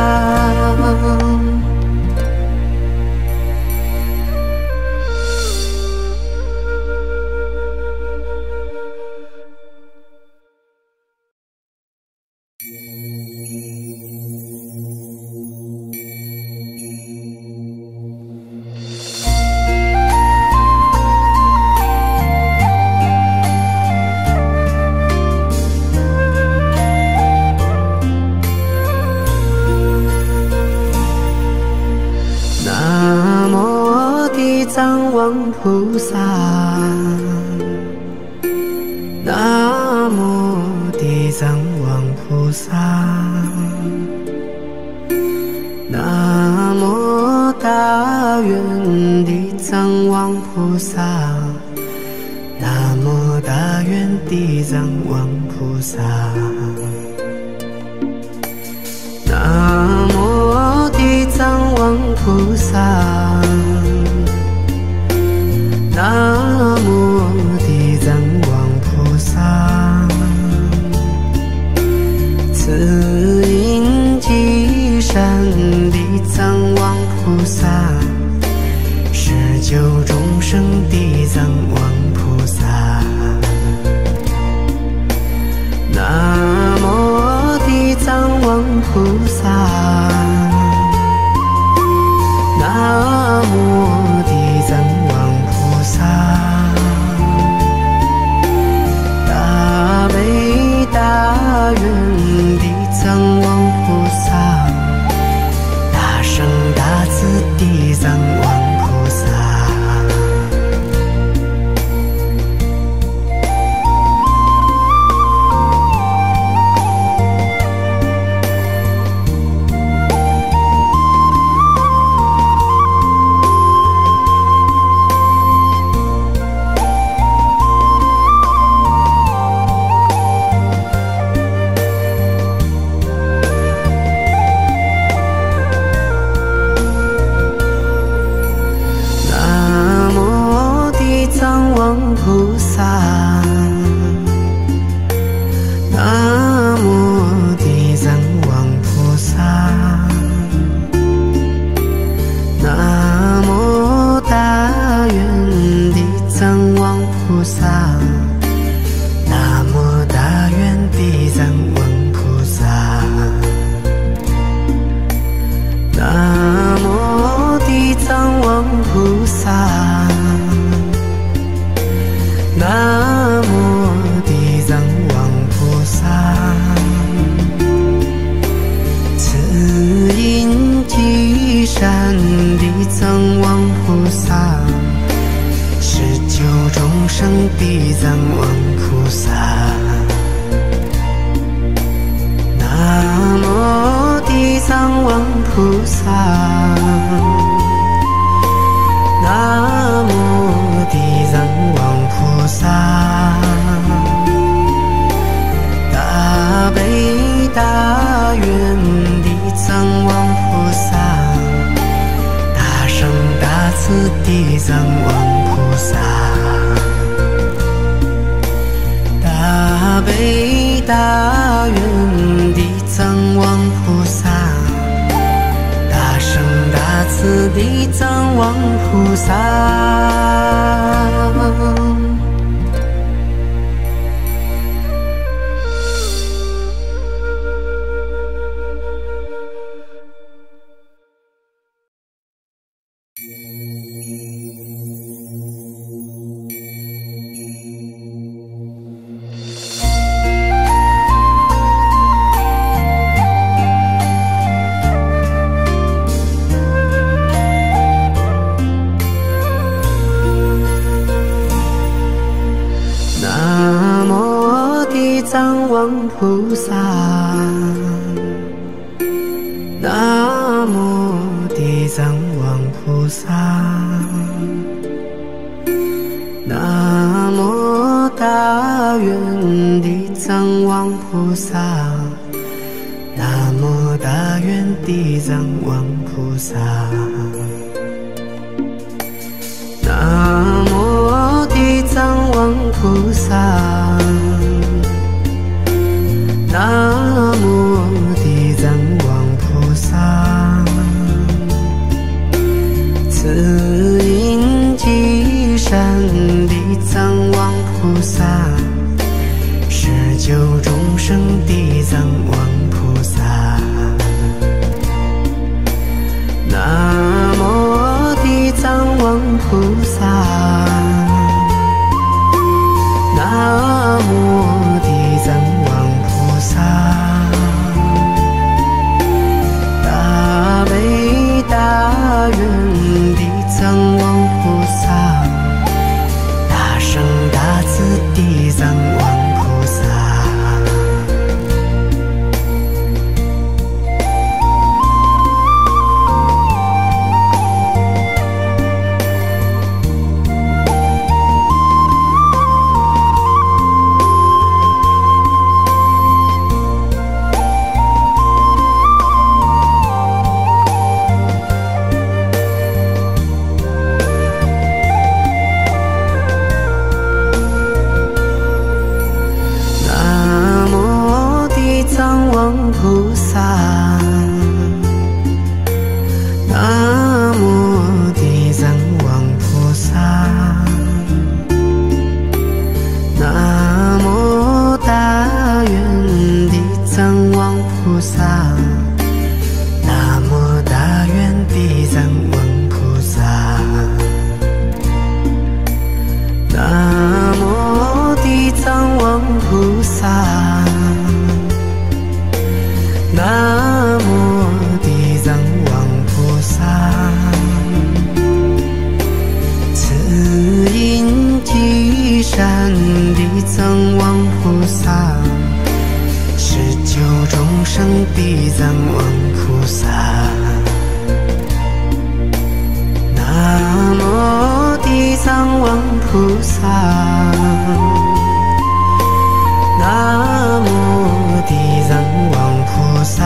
南无地藏王菩萨，南无地藏王菩萨，南无大愿地藏王菩萨，南无大愿地藏王菩萨，南无地藏王菩萨，南无地藏王菩萨，慈音积善地藏王菩萨，施救众生地藏王菩萨。南无地藏王菩萨，南无地藏王菩萨，大悲大愿地藏王菩萨，大圣大慈地山地藏王菩萨，十九众生地藏王菩萨。南无地藏王菩萨，南无地藏王菩萨，大悲大愿地藏王菩萨，大圣大慈地藏王菩萨，大悲大愿地藏王菩萨，大圣大慈地藏王菩萨。菩萨，南无地藏王菩萨，南无大愿地藏王菩萨，南无大愿地藏王菩萨，南无地藏王菩萨。南无地藏王菩萨，慈音积善地藏王菩萨，十九众生地藏王菩萨。南无地藏王菩萨，南无地藏王菩萨，大悲大愿地藏王菩萨，大圣大慈地藏王菩萨。菩萨，南无地藏王菩萨，南无大愿地藏王菩萨，南无大愿地藏王菩萨，南无地藏王菩萨。南无地藏王菩萨，慈音积善地藏王菩萨，十九众生地藏王菩萨。南无地藏王菩萨，南无地藏王菩萨，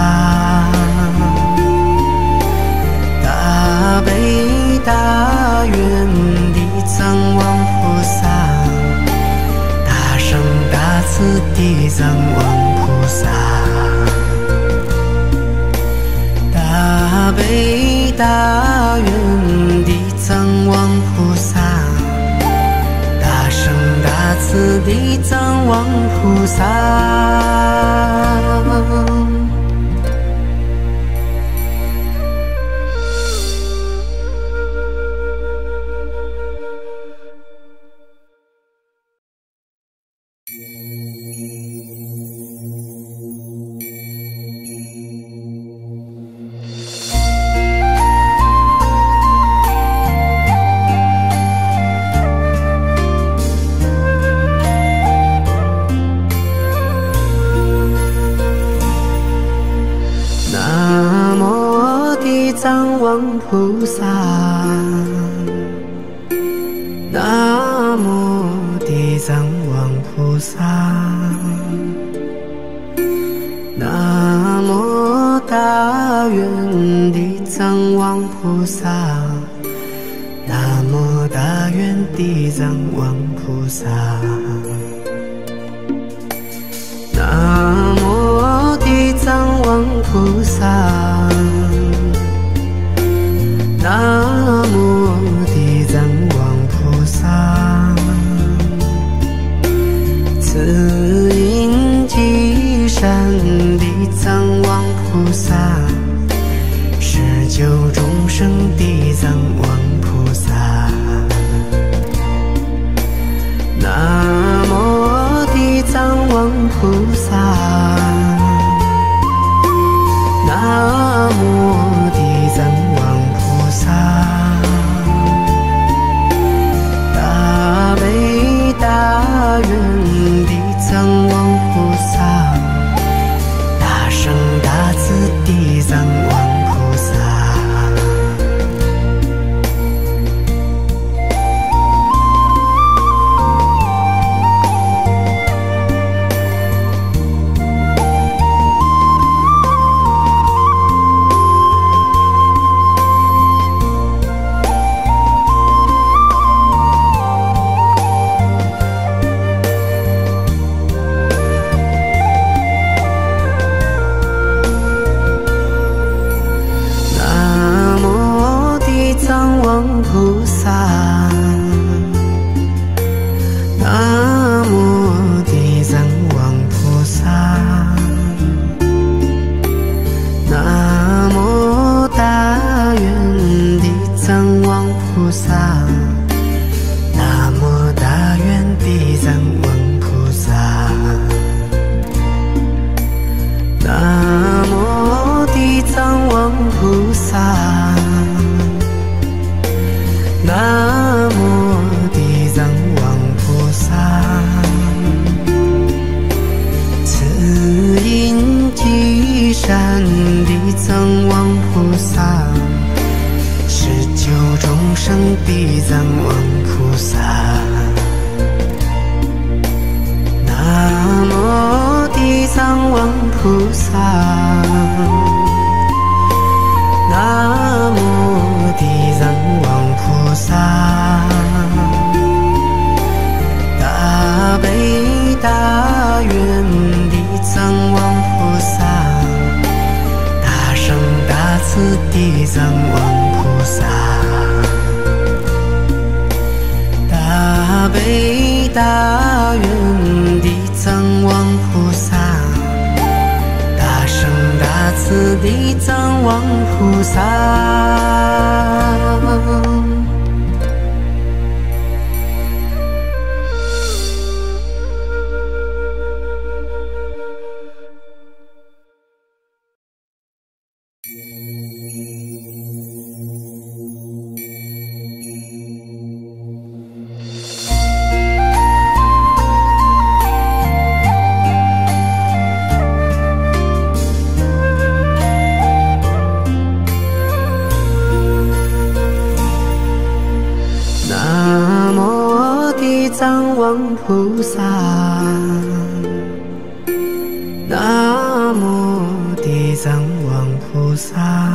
大悲大愿地藏王菩萨，大圣大慈地藏王菩萨，大悲大愿地藏王菩萨，大圣大慈地藏王菩萨。 菩萨，南无地藏王菩萨，南无大愿地藏王菩萨，南无大愿地藏王菩萨，南无地藏王菩萨，南无地藏王菩萨，慈音积善地藏王菩萨，施救众生地藏王菩萨，南无地藏王菩萨，南无地藏王菩萨，大悲大愿地藏王菩萨，大圣大慈地藏王菩萨。菩萨，南无地藏王菩萨，南无大愿地藏王菩萨，南无大愿地藏王菩萨，南无地藏王菩萨，南无地藏王菩萨，慈音积善地藏王菩萨，施救众生地藏王菩萨，南无地藏王菩萨，南无地藏王菩萨，大悲大愿地藏王菩萨，大圣大慈地藏王菩萨，大悲大愿地藏王菩萨，大圣大慈地藏王菩萨。南无地藏王菩萨，南无地藏王菩萨，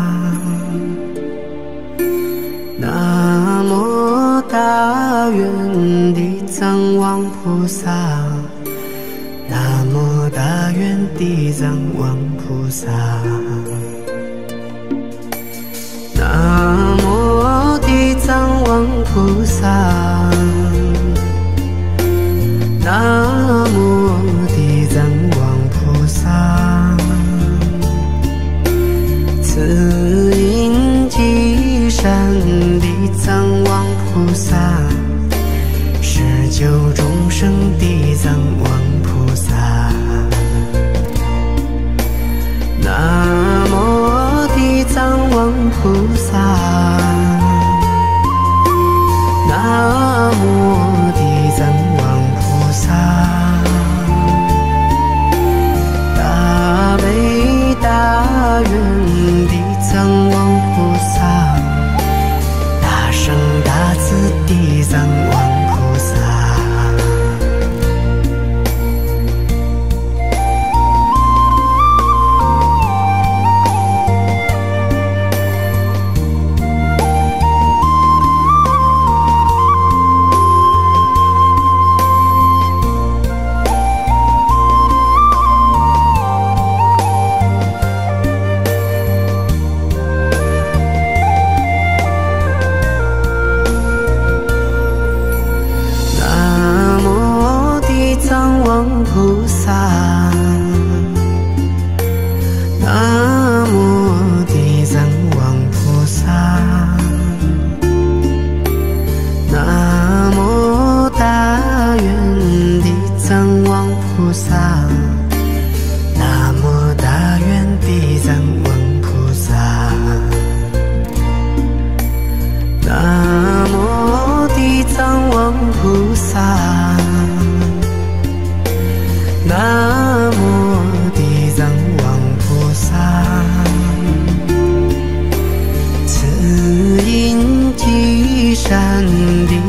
南无大愿地藏王菩萨，南无大愿地藏王菩萨，南无地藏王菩萨，南无地藏王菩萨，慈音积善地藏王菩萨，施救众生地藏王菩萨，南无地藏王菩萨，南无地藏王菩萨，大悲大愿地藏王菩萨，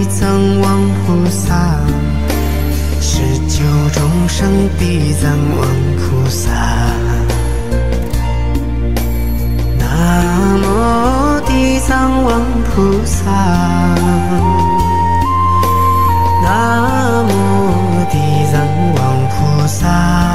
地藏王菩萨，十九众生地藏王菩萨。南无地藏王菩萨，南无地藏王菩萨，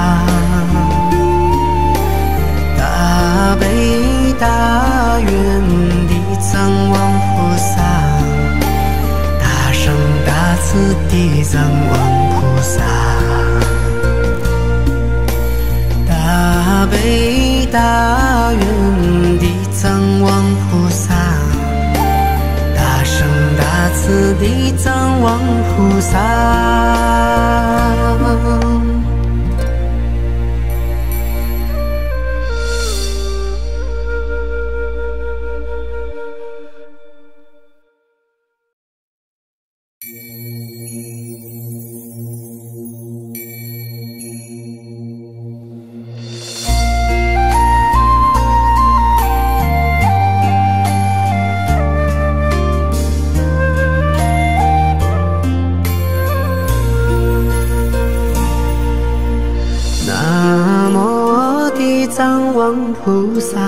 大悲大愿地藏王菩萨，大圣大慈地藏王菩萨，大悲大愿地藏王菩萨，大圣大慈地藏王菩萨。菩萨，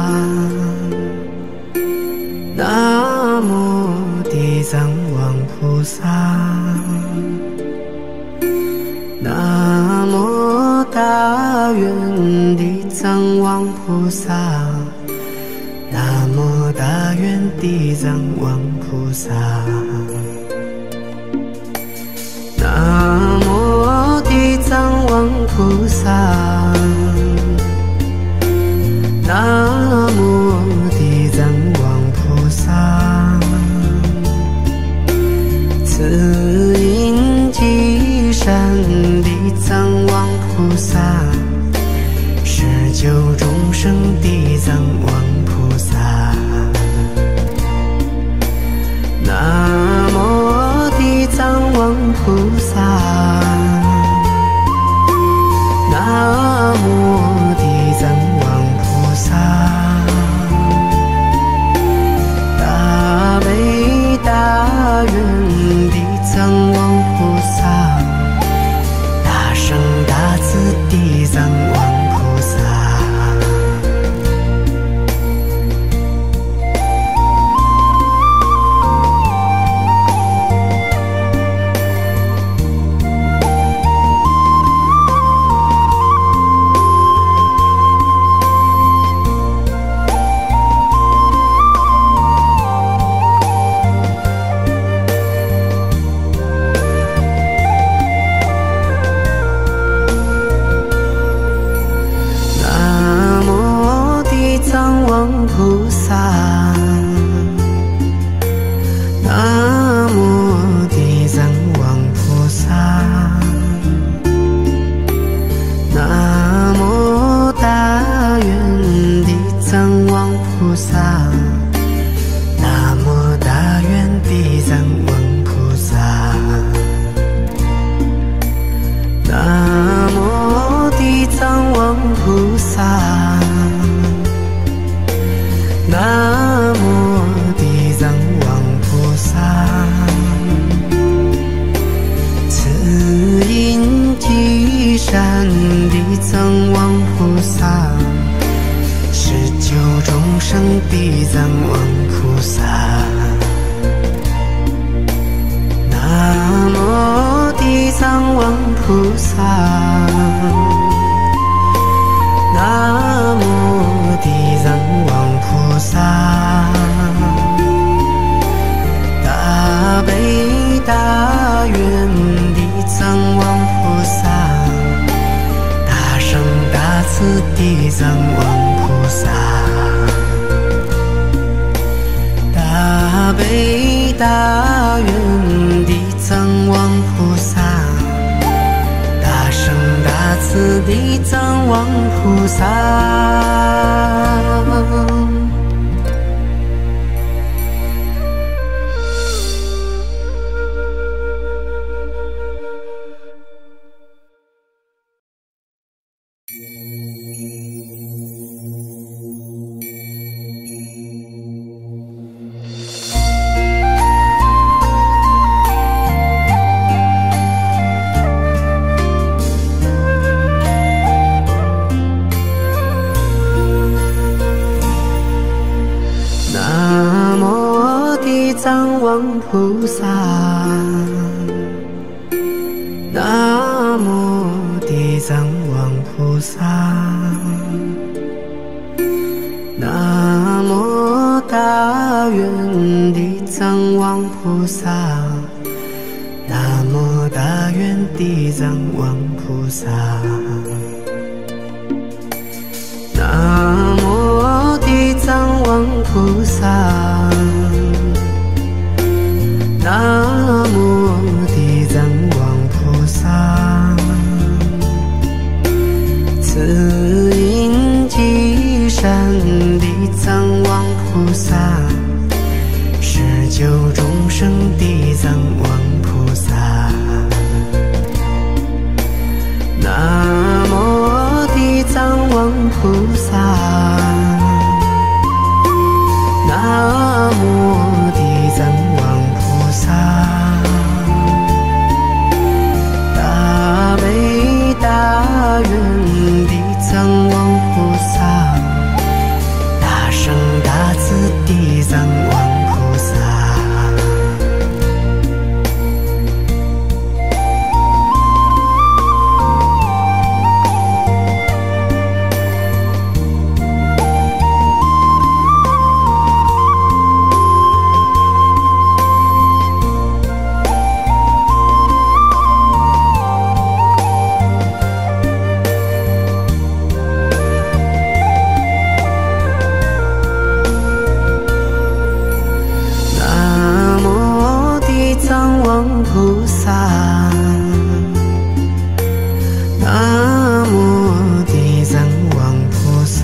南无地藏王菩萨，南无大愿地藏王菩萨，南无大愿地藏王菩萨，南无地藏王菩萨。南无地藏王菩萨，慈音积善地藏王菩萨，十九众生地藏王菩萨。南无地藏王菩萨，南无地藏王菩萨，大悲大愿地藏王菩萨，大圣大慈地藏王菩萨。菩萨，南无地藏王菩萨，南无大愿地藏王菩萨，南无大愿地藏王菩萨，南无地藏王菩萨。南无地藏王菩萨，慈音积善地藏王菩萨，十九众生地藏王菩萨。南无地藏王菩萨，南无地藏王菩萨，大悲大愿地藏王菩萨，大圣大慈地藏王菩萨，大悲大愿地藏王菩萨，大圣大慈地藏王菩萨。 藏王菩萨，南无地藏王菩萨，南无大愿地藏王菩萨，南无大愿地藏王菩萨，南无地藏王菩萨，南无地藏王菩萨，慈音积善地藏王菩萨，十九众生地藏王菩萨，南无地藏王菩萨，南无地藏王菩萨，大悲大愿地藏王菩萨，大圣大慈地藏王菩萨。菩萨，南无地藏王菩萨，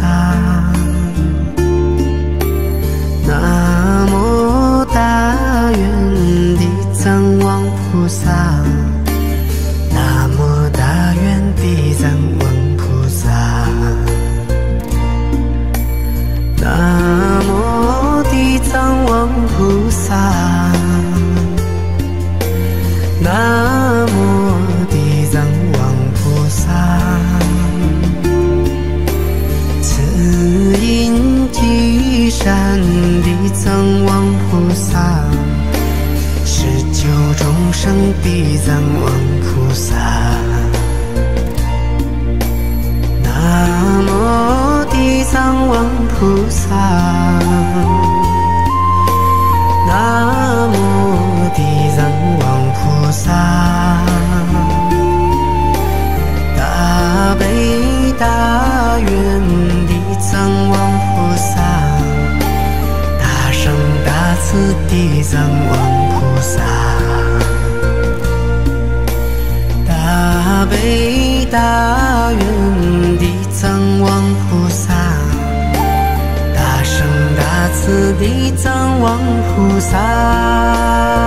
南无大愿地藏王菩萨，南无大愿地藏王菩萨，南无地藏王菩萨，南无地藏王菩萨，慈音积善地藏王菩萨，十九众生地藏王菩萨，南无地藏王菩萨，南无地藏王菩萨，大悲大愿地藏王菩萨，大圣大慈地藏王菩萨，大悲大愿地藏王菩萨，大圣大慈地藏王菩萨。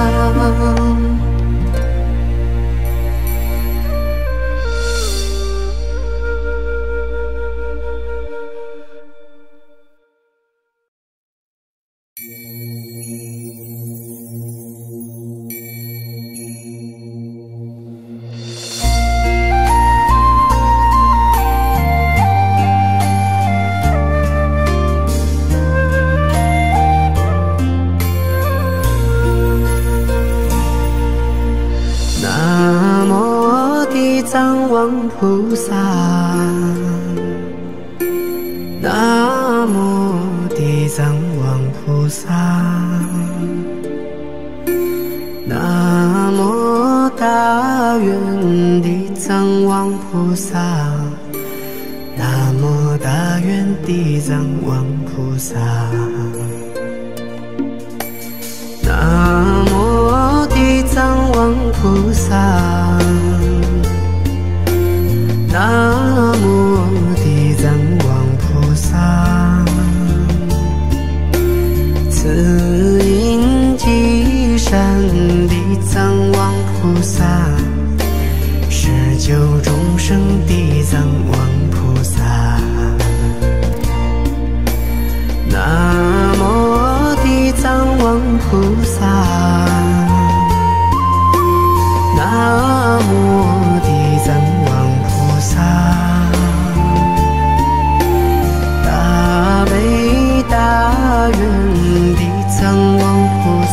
菩萨，南无地藏王菩萨，南无大愿地藏王菩萨，南无大愿地藏王菩萨，南无地藏王菩萨，南无地藏王菩萨，慈音积善地藏王菩萨，十九众生地藏王菩萨，南无地藏王菩萨，南无地藏王菩萨，大悲大愿地藏王菩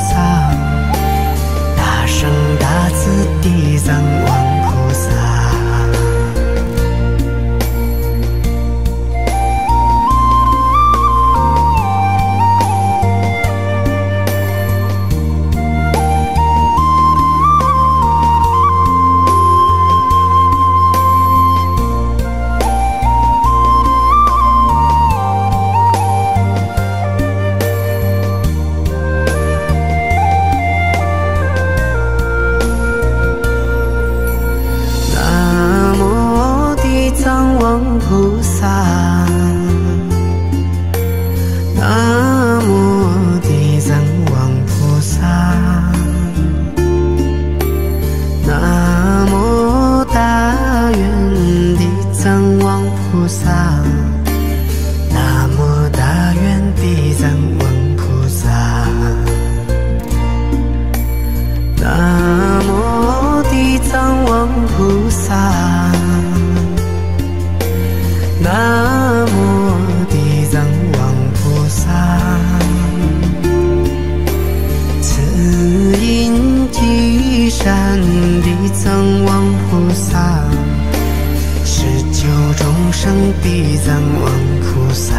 生地藏王菩萨。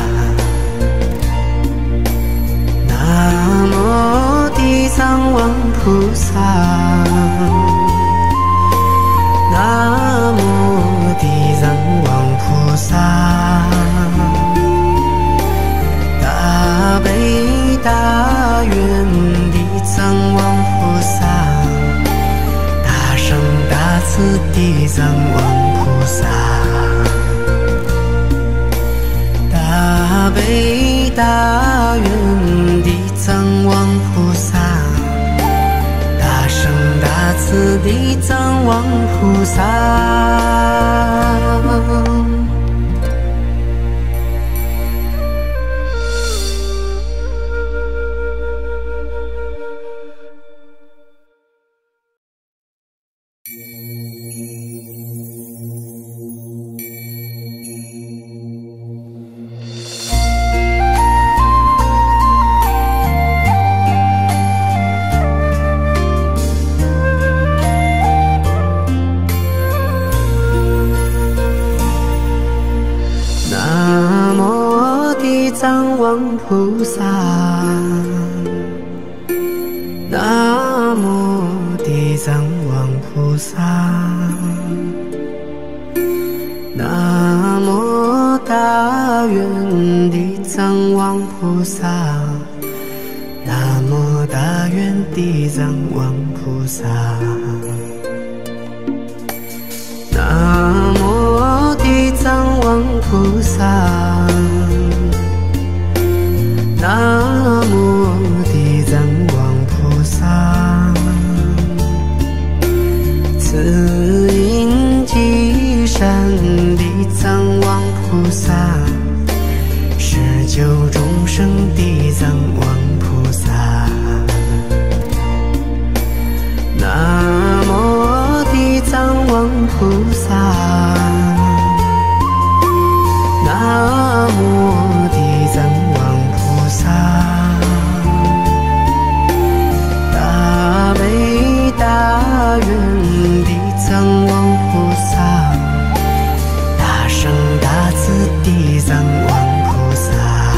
南无地藏王菩萨。南无地藏王菩萨。大悲大愿地藏王菩萨。大圣大慈地藏王菩萨。大悲大愿地藏王菩萨。大圣大慈地藏王菩萨。菩萨，南无地藏王菩萨，南无大愿地藏王菩萨，南无大愿地藏王菩萨，南无地藏王菩萨。南无地藏王菩萨，慈音积善地藏王菩萨，施救众生地藏王菩萨。南无地藏王菩萨，南无地藏王菩萨。大悲大愿地藏王菩萨，大圣大慈地藏王菩萨。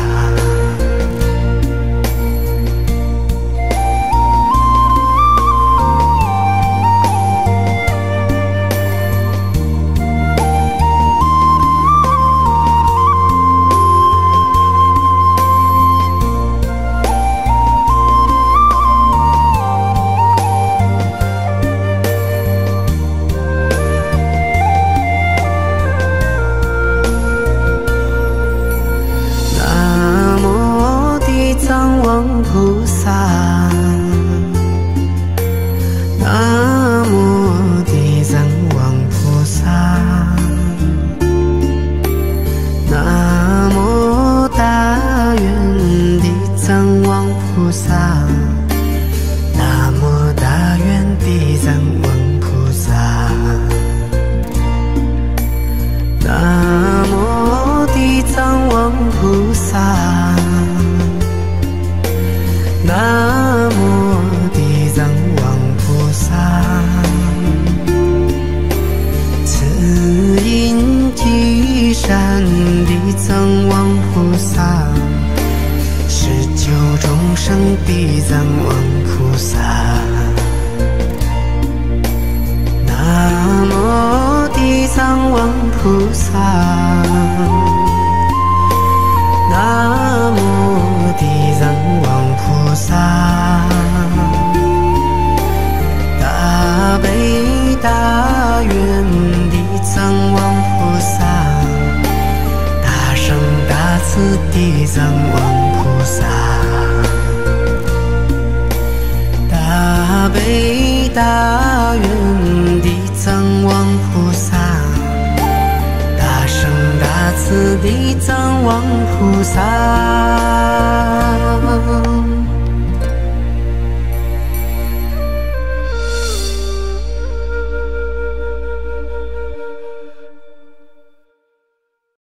菩萨，南无地藏王菩萨，南无大愿地藏王菩萨，南无大愿地藏王菩萨，南无地藏王菩萨。南无地藏王菩萨，慈音积善地藏王菩萨，施救众生地藏王菩萨。南无地藏王菩萨，南无地藏王菩萨，大悲大愿地藏王菩萨，大圣大慈地藏王菩萨，大悲大愿地藏王菩萨，大圣大慈地藏王菩萨。